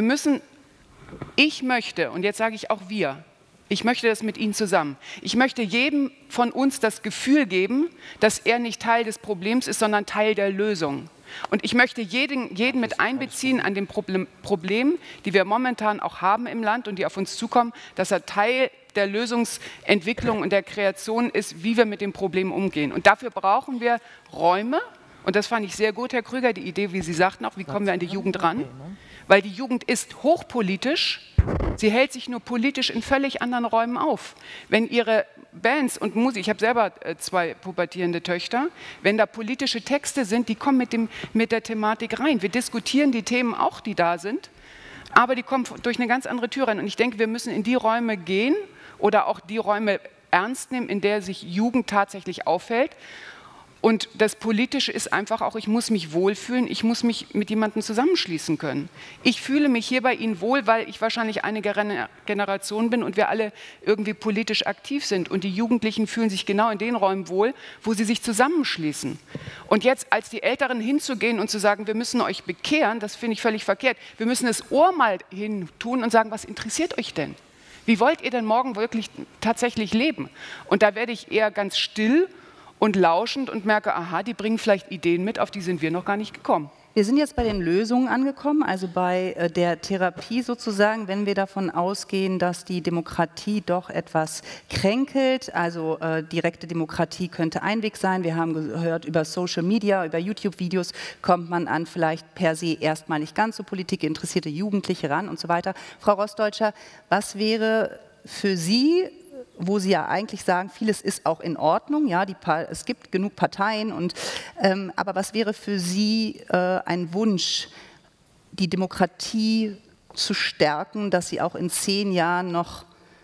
ich möchte, und jetzt sage ich auch wir, ich möchte das mit Ihnen zusammen, ich möchte jedem von uns das Gefühl geben, dass er nicht Teil des Problems ist, sondern Teil der Lösung. Und ich möchte jeden mit einbeziehen an den Problemen, die wir momentan auch haben im Land und die auf uns zukommen, dass er Teil der Lösungsentwicklung und der Kreation ist, wie wir mit dem Problem umgehen. Und dafür brauchen wir Räume. Und das fand ich sehr gut, Herr Krüger, die Idee, wie Sie sagten, auch, wie kommen wir an die Jugend ran? weil die Jugend ist hochpolitisch, sie hält sich nur politisch in völlig anderen Räumen auf. Wenn ihre Bands und Musik, ich habe selber 2 pubertierende Töchter, wenn da politische Texte sind, die kommen mit der Thematik rein. Wir diskutieren die Themen auch, die da sind, aber die kommen durch eine ganz andere Tür rein. Und ich denke, wir müssen in die Räume gehen oder auch die Räume ernst nehmen, in der sich Jugend tatsächlich aufhält. Und das Politische ist einfach auch, ich muss mich wohlfühlen, ich muss mich mit jemandem zusammenschließen können. Ich fühle mich hier bei Ihnen wohl, weil ich wahrscheinlich eine Generation bin und wir alle irgendwie politisch aktiv sind. Und die Jugendlichen fühlen sich genau in den Räumen wohl, wo sie sich zusammenschließen. Und jetzt als die Älteren hinzugehen und zu sagen, wir müssen euch bekehren, das finde ich völlig verkehrt. Wir müssen das Ohr mal hin tun und sagen, was interessiert euch denn? Wie wollt ihr denn morgen wirklich tatsächlich leben? Und da werde ich eher ganz still und lauschend und merke, aha, die bringen vielleicht Ideen mit, auf die sind wir noch gar nicht gekommen. Wir sind jetzt bei den Lösungen angekommen, also bei der Therapie sozusagen, wenn wir davon ausgehen, dass die Demokratie doch etwas kränkelt, also direkte Demokratie könnte ein Weg sein. Wir haben gehört, über Social Media, über YouTube-Videos kommt man an vielleicht per se erstmal nicht ganz so politikinteressierte Jugendliche ran und so weiter. Frau Roßdeutscher, was wäre für Sie, wo Sie ja eigentlich sagen, vieles ist auch in Ordnung, ja, es gibt genug Parteien, aber was wäre für Sie ein Wunsch, die Demokratie zu stärken, dass sie auch in 10 Jahren noch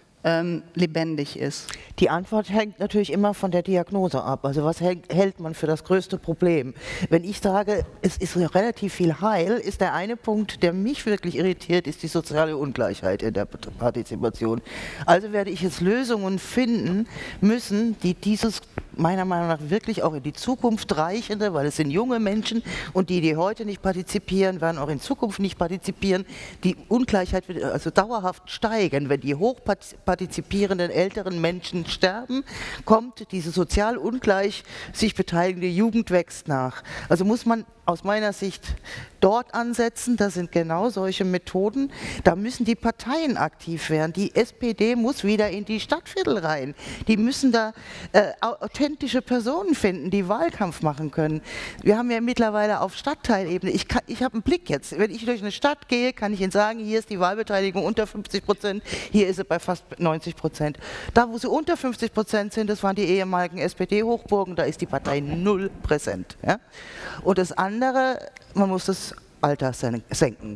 lebendig ist? Die Antwort hängt natürlich immer von der Diagnose ab. Also was hält man für das größte Problem? Wenn ich sage, es ist relativ viel Heil, ist der eine Punkt, der mich wirklich irritiert, ist die soziale Ungleichheit in der Partizipation. Also werde ich jetzt Lösungen finden müssen, die dieses meiner Meinung nach wirklich auch in die Zukunft reichende, weil es sind junge Menschen und die heute nicht partizipieren, werden auch in Zukunft nicht partizipieren. Die Ungleichheit wird also dauerhaft steigen. Wenn die hochpartizipierenden älteren Menschen sterben, kommt diese sozial ungleich sich beteiligende Jugend wächst nach. Also muss man aus meiner Sicht dort ansetzen, das sind genau solche Methoden. Da müssen die Parteien aktiv werden. Die SPD muss wieder in die Stadtviertel rein. Die müssen da authentische Personen finden, die Wahlkampf machen können. Wir haben ja mittlerweile auf Stadtteilebene, ich habe einen Blick jetzt, wenn ich durch eine Stadt gehe, kann ich Ihnen sagen, hier ist die Wahlbeteiligung unter 50%, hier ist sie bei fast 90%. Da, wo sie unter 50% sind, das waren die ehemaligen SPD-Hochburgen, da ist die Partei 0 präsent. Ja? Und das andere, man muss das Alter senken.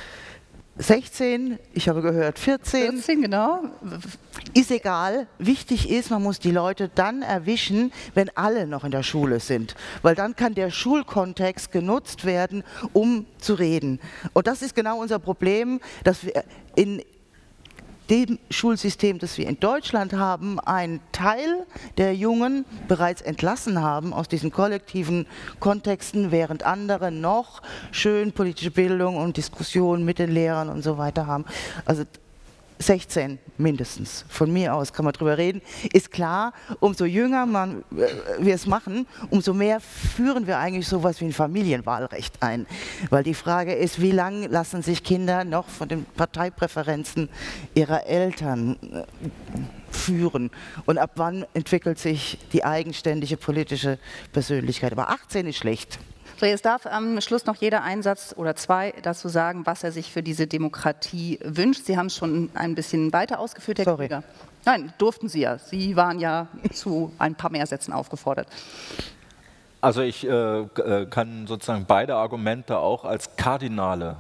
16, ich habe gehört 14, genau. Ist egal. Wichtig ist, man muss die Leute dann erwischen, wenn alle noch in der Schule sind. Weil dann kann der Schulkontext genutzt werden, um zu reden. Und das ist genau unser Problem, dass wir in dem Schulsystem, das wir in Deutschland haben, einen Teil der Jungen bereits entlassen haben aus diesen kollektiven Kontexten, während andere noch schön politische Bildung und Diskussion mit den Lehrern und so weiter haben. Also 16 mindestens. Von mir aus kann man drüber reden. Ist klar, umso jünger wir es machen, umso mehr führen wir eigentlich sowas wie ein Familienwahlrecht ein. Weil die Frage ist, wie lange lassen sich Kinder noch von den Parteipräferenzen ihrer Eltern führen und ab wann entwickelt sich die eigenständige politische Persönlichkeit. Aber 18 ist schlecht. So, jetzt darf am Schluss noch jeder einen Satz oder 2 dazu sagen, was er sich für diese Demokratie wünscht. Sie haben es schon ein bisschen weiter ausgeführt, Herr Krüger. Nein, durften Sie ja. Sie waren ja zu ein paar mehr Sätzen aufgefordert. Also ich kann sozusagen beide Argumente auch als kardinale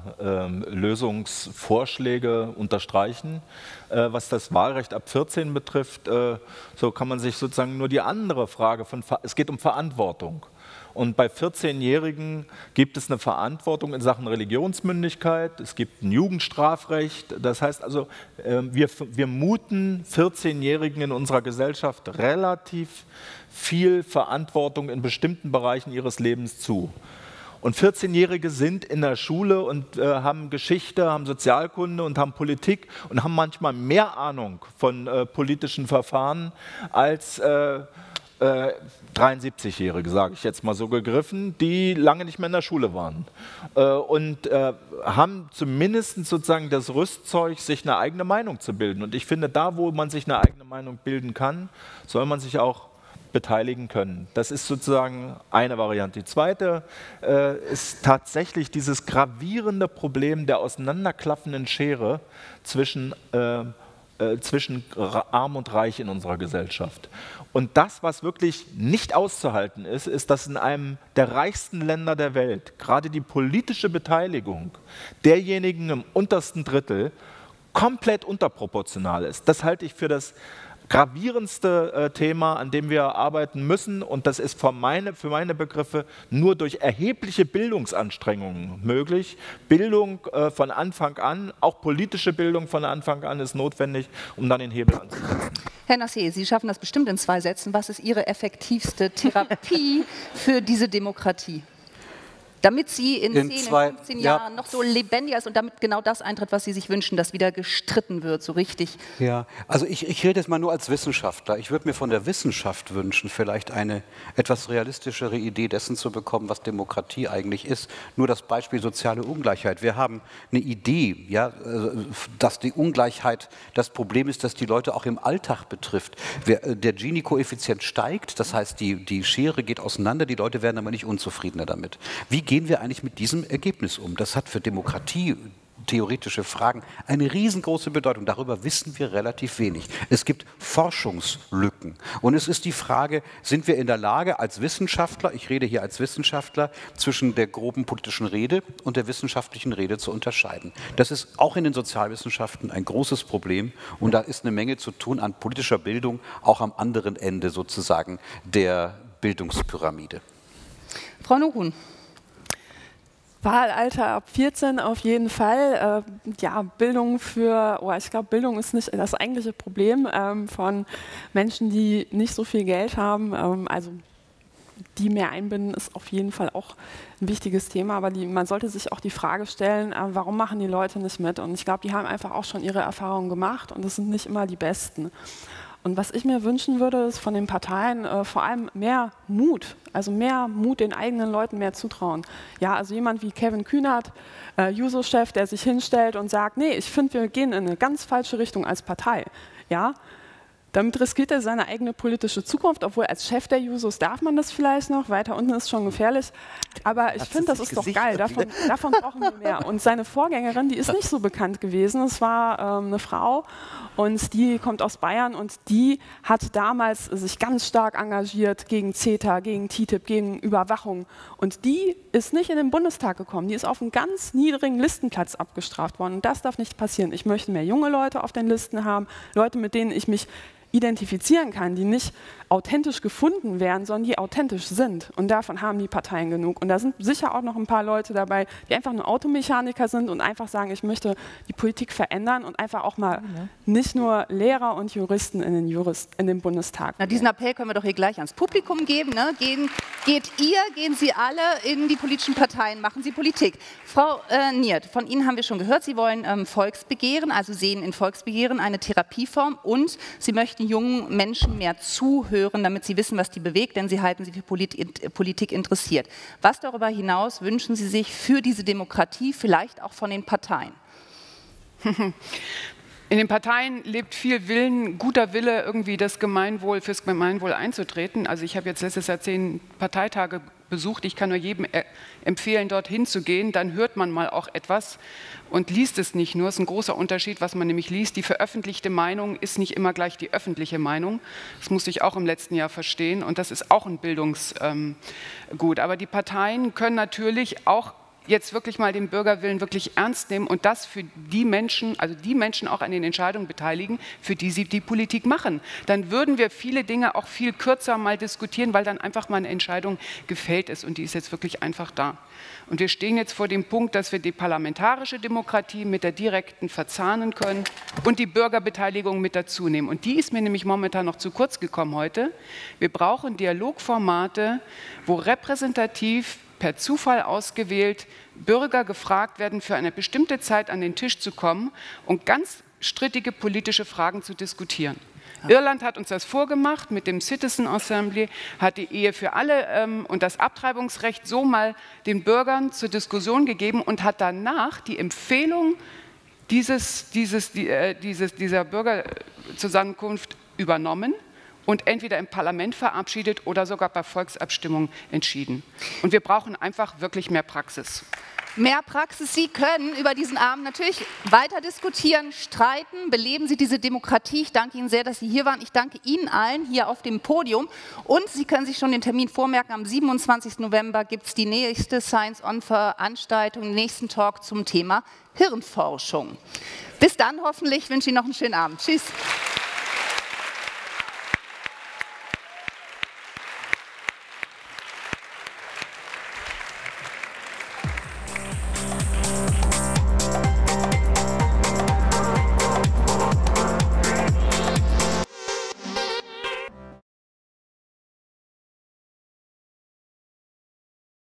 Lösungsvorschläge unterstreichen. Was das Wahlrecht ab 14 betrifft, so kann man sich sozusagen nur die andere Frage es geht um Verantwortung. Und bei 14-Jährigen gibt es eine Verantwortung in Sachen Religionsmündigkeit, es gibt ein Jugendstrafrecht. Das heißt also, wir muten 14-Jährigen in unserer Gesellschaft relativ viel Verantwortung in bestimmten Bereichen ihres Lebens zu. Und 14-Jährige sind in der Schule und haben Geschichte, haben Sozialkunde und haben Politik und haben manchmal mehr Ahnung von politischen Verfahren als 73-Jährige, sage ich jetzt mal so gegriffen, die lange nicht mehr in der Schule waren und haben zumindest sozusagen das Rüstzeug, sich eine eigene Meinung zu bilden. Und ich finde, da, wo man sich eine eigene Meinung bilden kann, soll man sich auch beteiligen können. Das ist sozusagen eine Variante. Die zweite ist tatsächlich dieses gravierende Problem der auseinanderklaffenden Schere zwischen Arm und Reich in unserer Gesellschaft. Und das, was wirklich nicht auszuhalten ist, ist, dass in einem der reichsten Länder der Welt gerade die politische Beteiligung derjenigen im untersten Drittel komplett unterproportional ist. Das halte ich für das gravierendste Thema, an dem wir arbeiten müssen, und das ist für meine Begriffe nur durch erhebliche Bildungsanstrengungen möglich. Bildung von Anfang an, auch politische Bildung von Anfang an ist notwendig, um dann den Hebel anzusetzen. Herr Nassé, Sie schaffen das bestimmt in 2 Sätzen. Was ist Ihre effektivste Therapie für diese Demokratie? Damit sie in 10, 15 Jahren noch so lebendiger ist und damit genau das eintritt, was Sie sich wünschen, dass wieder gestritten wird, so richtig. Ja, also ich rede jetzt mal nur als Wissenschaftler. Ich würde mir von der Wissenschaft wünschen, vielleicht eine etwas realistischere Idee dessen zu bekommen, was Demokratie eigentlich ist. Nur das Beispiel soziale Ungleichheit. Wir haben eine Idee, ja, dass die Ungleichheit das Problem ist, dass die Leute auch im Alltag betrifft. Der Gini-Koeffizient steigt, das heißt, die Schere geht auseinander, die Leute werden aber nicht unzufriedener damit. Wie gehen wir eigentlich mit diesem Ergebnis um? Das hat für Demokratie theoretische Fragen eine riesengroße Bedeutung. Darüber wissen wir relativ wenig. Es gibt Forschungslücken. Und es ist die Frage, sind wir in der Lage als Wissenschaftler, ich rede hier als Wissenschaftler, zwischen der groben politischen Rede und der wissenschaftlichen Rede zu unterscheiden. Das ist auch in den Sozialwissenschaften ein großes Problem und da ist eine Menge zu tun an politischer Bildung, auch am anderen Ende sozusagen der Bildungspyramide. Frau Nohun. Wahlalter ab 14 auf jeden Fall. Ja, Bildung ich glaube, Bildung ist nicht das eigentliche Problem von Menschen, die nicht so viel Geld haben. Also die mehr einbinden, ist auf jeden Fall auch ein wichtiges Thema. Aber man sollte sich auch die Frage stellen, warum machen die Leute nicht mit? Und ich glaube, die haben einfach auch schon ihre Erfahrungen gemacht und das sind nicht immer die besten. Und was ich mir wünschen würde, ist von den Parteien vor allem mehr Mut, also mehr Mut den eigenen Leuten mehr zutrauen. Ja, also jemand wie Kevin Kühnert, Juso-Chef, der sich hinstellt und sagt, nee, ich finde, wir gehen in eine ganz falsche Richtung als Partei. Ja, damit riskiert er seine eigene politische Zukunft, obwohl als Chef der Jusos darf man das vielleicht noch, weiter unten ist schon gefährlich. Aber ich finde, das ist doch geil, davon brauchen wir mehr. Und seine Vorgängerin, die ist nicht so bekannt gewesen, es war eine Frau und die kommt aus Bayern und die hat damals sich ganz stark engagiert gegen CETA, gegen TTIP, gegen Überwachung. Und die ist nicht in den Bundestag gekommen, die ist auf einen ganz niedrigen Listenplatz abgestraft worden. Und das darf nicht passieren. Ich möchte mehr junge Leute auf den Listen haben, Leute, mit denen ich mich identifizieren kann, die nicht authentisch gefunden werden, sondern die authentisch sind. Und davon haben die Parteien genug. Und da sind sicher auch noch ein paar Leute dabei, die einfach nur Automechaniker sind und einfach sagen, ich möchte die Politik verändern und einfach auch mal nicht nur Lehrer und Juristen in den Bundestag. Na, diesen Appell können wir doch hier gleich ans Publikum geben. Ne? Gehen Sie alle in die politischen Parteien, machen Sie Politik. Frau Niert, von Ihnen haben wir schon gehört, Sie wollen Volksbegehren, also sehen in Volksbegehren eine Therapieform und Sie möchten jungen Menschen mehr zuhören, damit sie wissen, was die bewegt, denn sie halten sie für Politik interessiert. Was darüber hinaus wünschen Sie sich für diese Demokratie, vielleicht auch von den Parteien? In den Parteien lebt viel Willen, guter Wille, irgendwie fürs Gemeinwohl einzutreten. Also ich habe jetzt letztes Jahr 10 Parteitage besucht. Ich kann nur jedem empfehlen, dorthin zu gehen. Dann hört man mal auch etwas und liest es nicht nur. Es ist ein großer Unterschied, was man nämlich liest. Die veröffentlichte Meinung ist nicht immer gleich die öffentliche Meinung. Das musste ich auch im letzten Jahr verstehen. Und das ist auch ein Bildungsgut. Aber die Parteien können natürlich auch jetzt wirklich mal den Bürgerwillen wirklich ernst nehmen und das für die Menschen, also die Menschen auch an den Entscheidungen beteiligen, für die sie die Politik machen. Dann würden wir viele Dinge auch viel kürzer mal diskutieren, weil dann einfach mal eine Entscheidung gefällt ist und die ist jetzt wirklich einfach da. Und wir stehen jetzt vor dem Punkt, dass wir die parlamentarische Demokratie mit der direkten verzahnen können und die Bürgerbeteiligung mit dazu nehmen. Und die ist mir nämlich momentan noch zu kurz gekommen heute. Wir brauchen Dialogformate, wo repräsentativ per Zufall ausgewählt Bürger gefragt werden, für eine bestimmte Zeit an den Tisch zu kommen und ganz strittige politische Fragen zu diskutieren. Ja. Irland hat uns das vorgemacht mit dem Citizen Assembly, hat die Ehe für alle und das Abtreibungsrecht so mal den Bürgern zur Diskussion gegeben und hat danach die Empfehlung dieser Bürgerzusammenkunft übernommen und entweder im Parlament verabschiedet oder sogar bei Volksabstimmungen entschieden. Und wir brauchen einfach wirklich mehr Praxis. Mehr Praxis. Sie können über diesen Abend natürlich weiter diskutieren, streiten, beleben Sie diese Demokratie. Ich danke Ihnen sehr, dass Sie hier waren. Ich danke Ihnen allen hier auf dem Podium. Und Sie können sich schon den Termin vormerken. Am 27. November gibt es die nächste Science-On-Veranstaltung, den nächsten Talk zum Thema Hirnforschung. Bis dann hoffentlich. Ich wünsche Ihnen noch einen schönen Abend. Tschüss.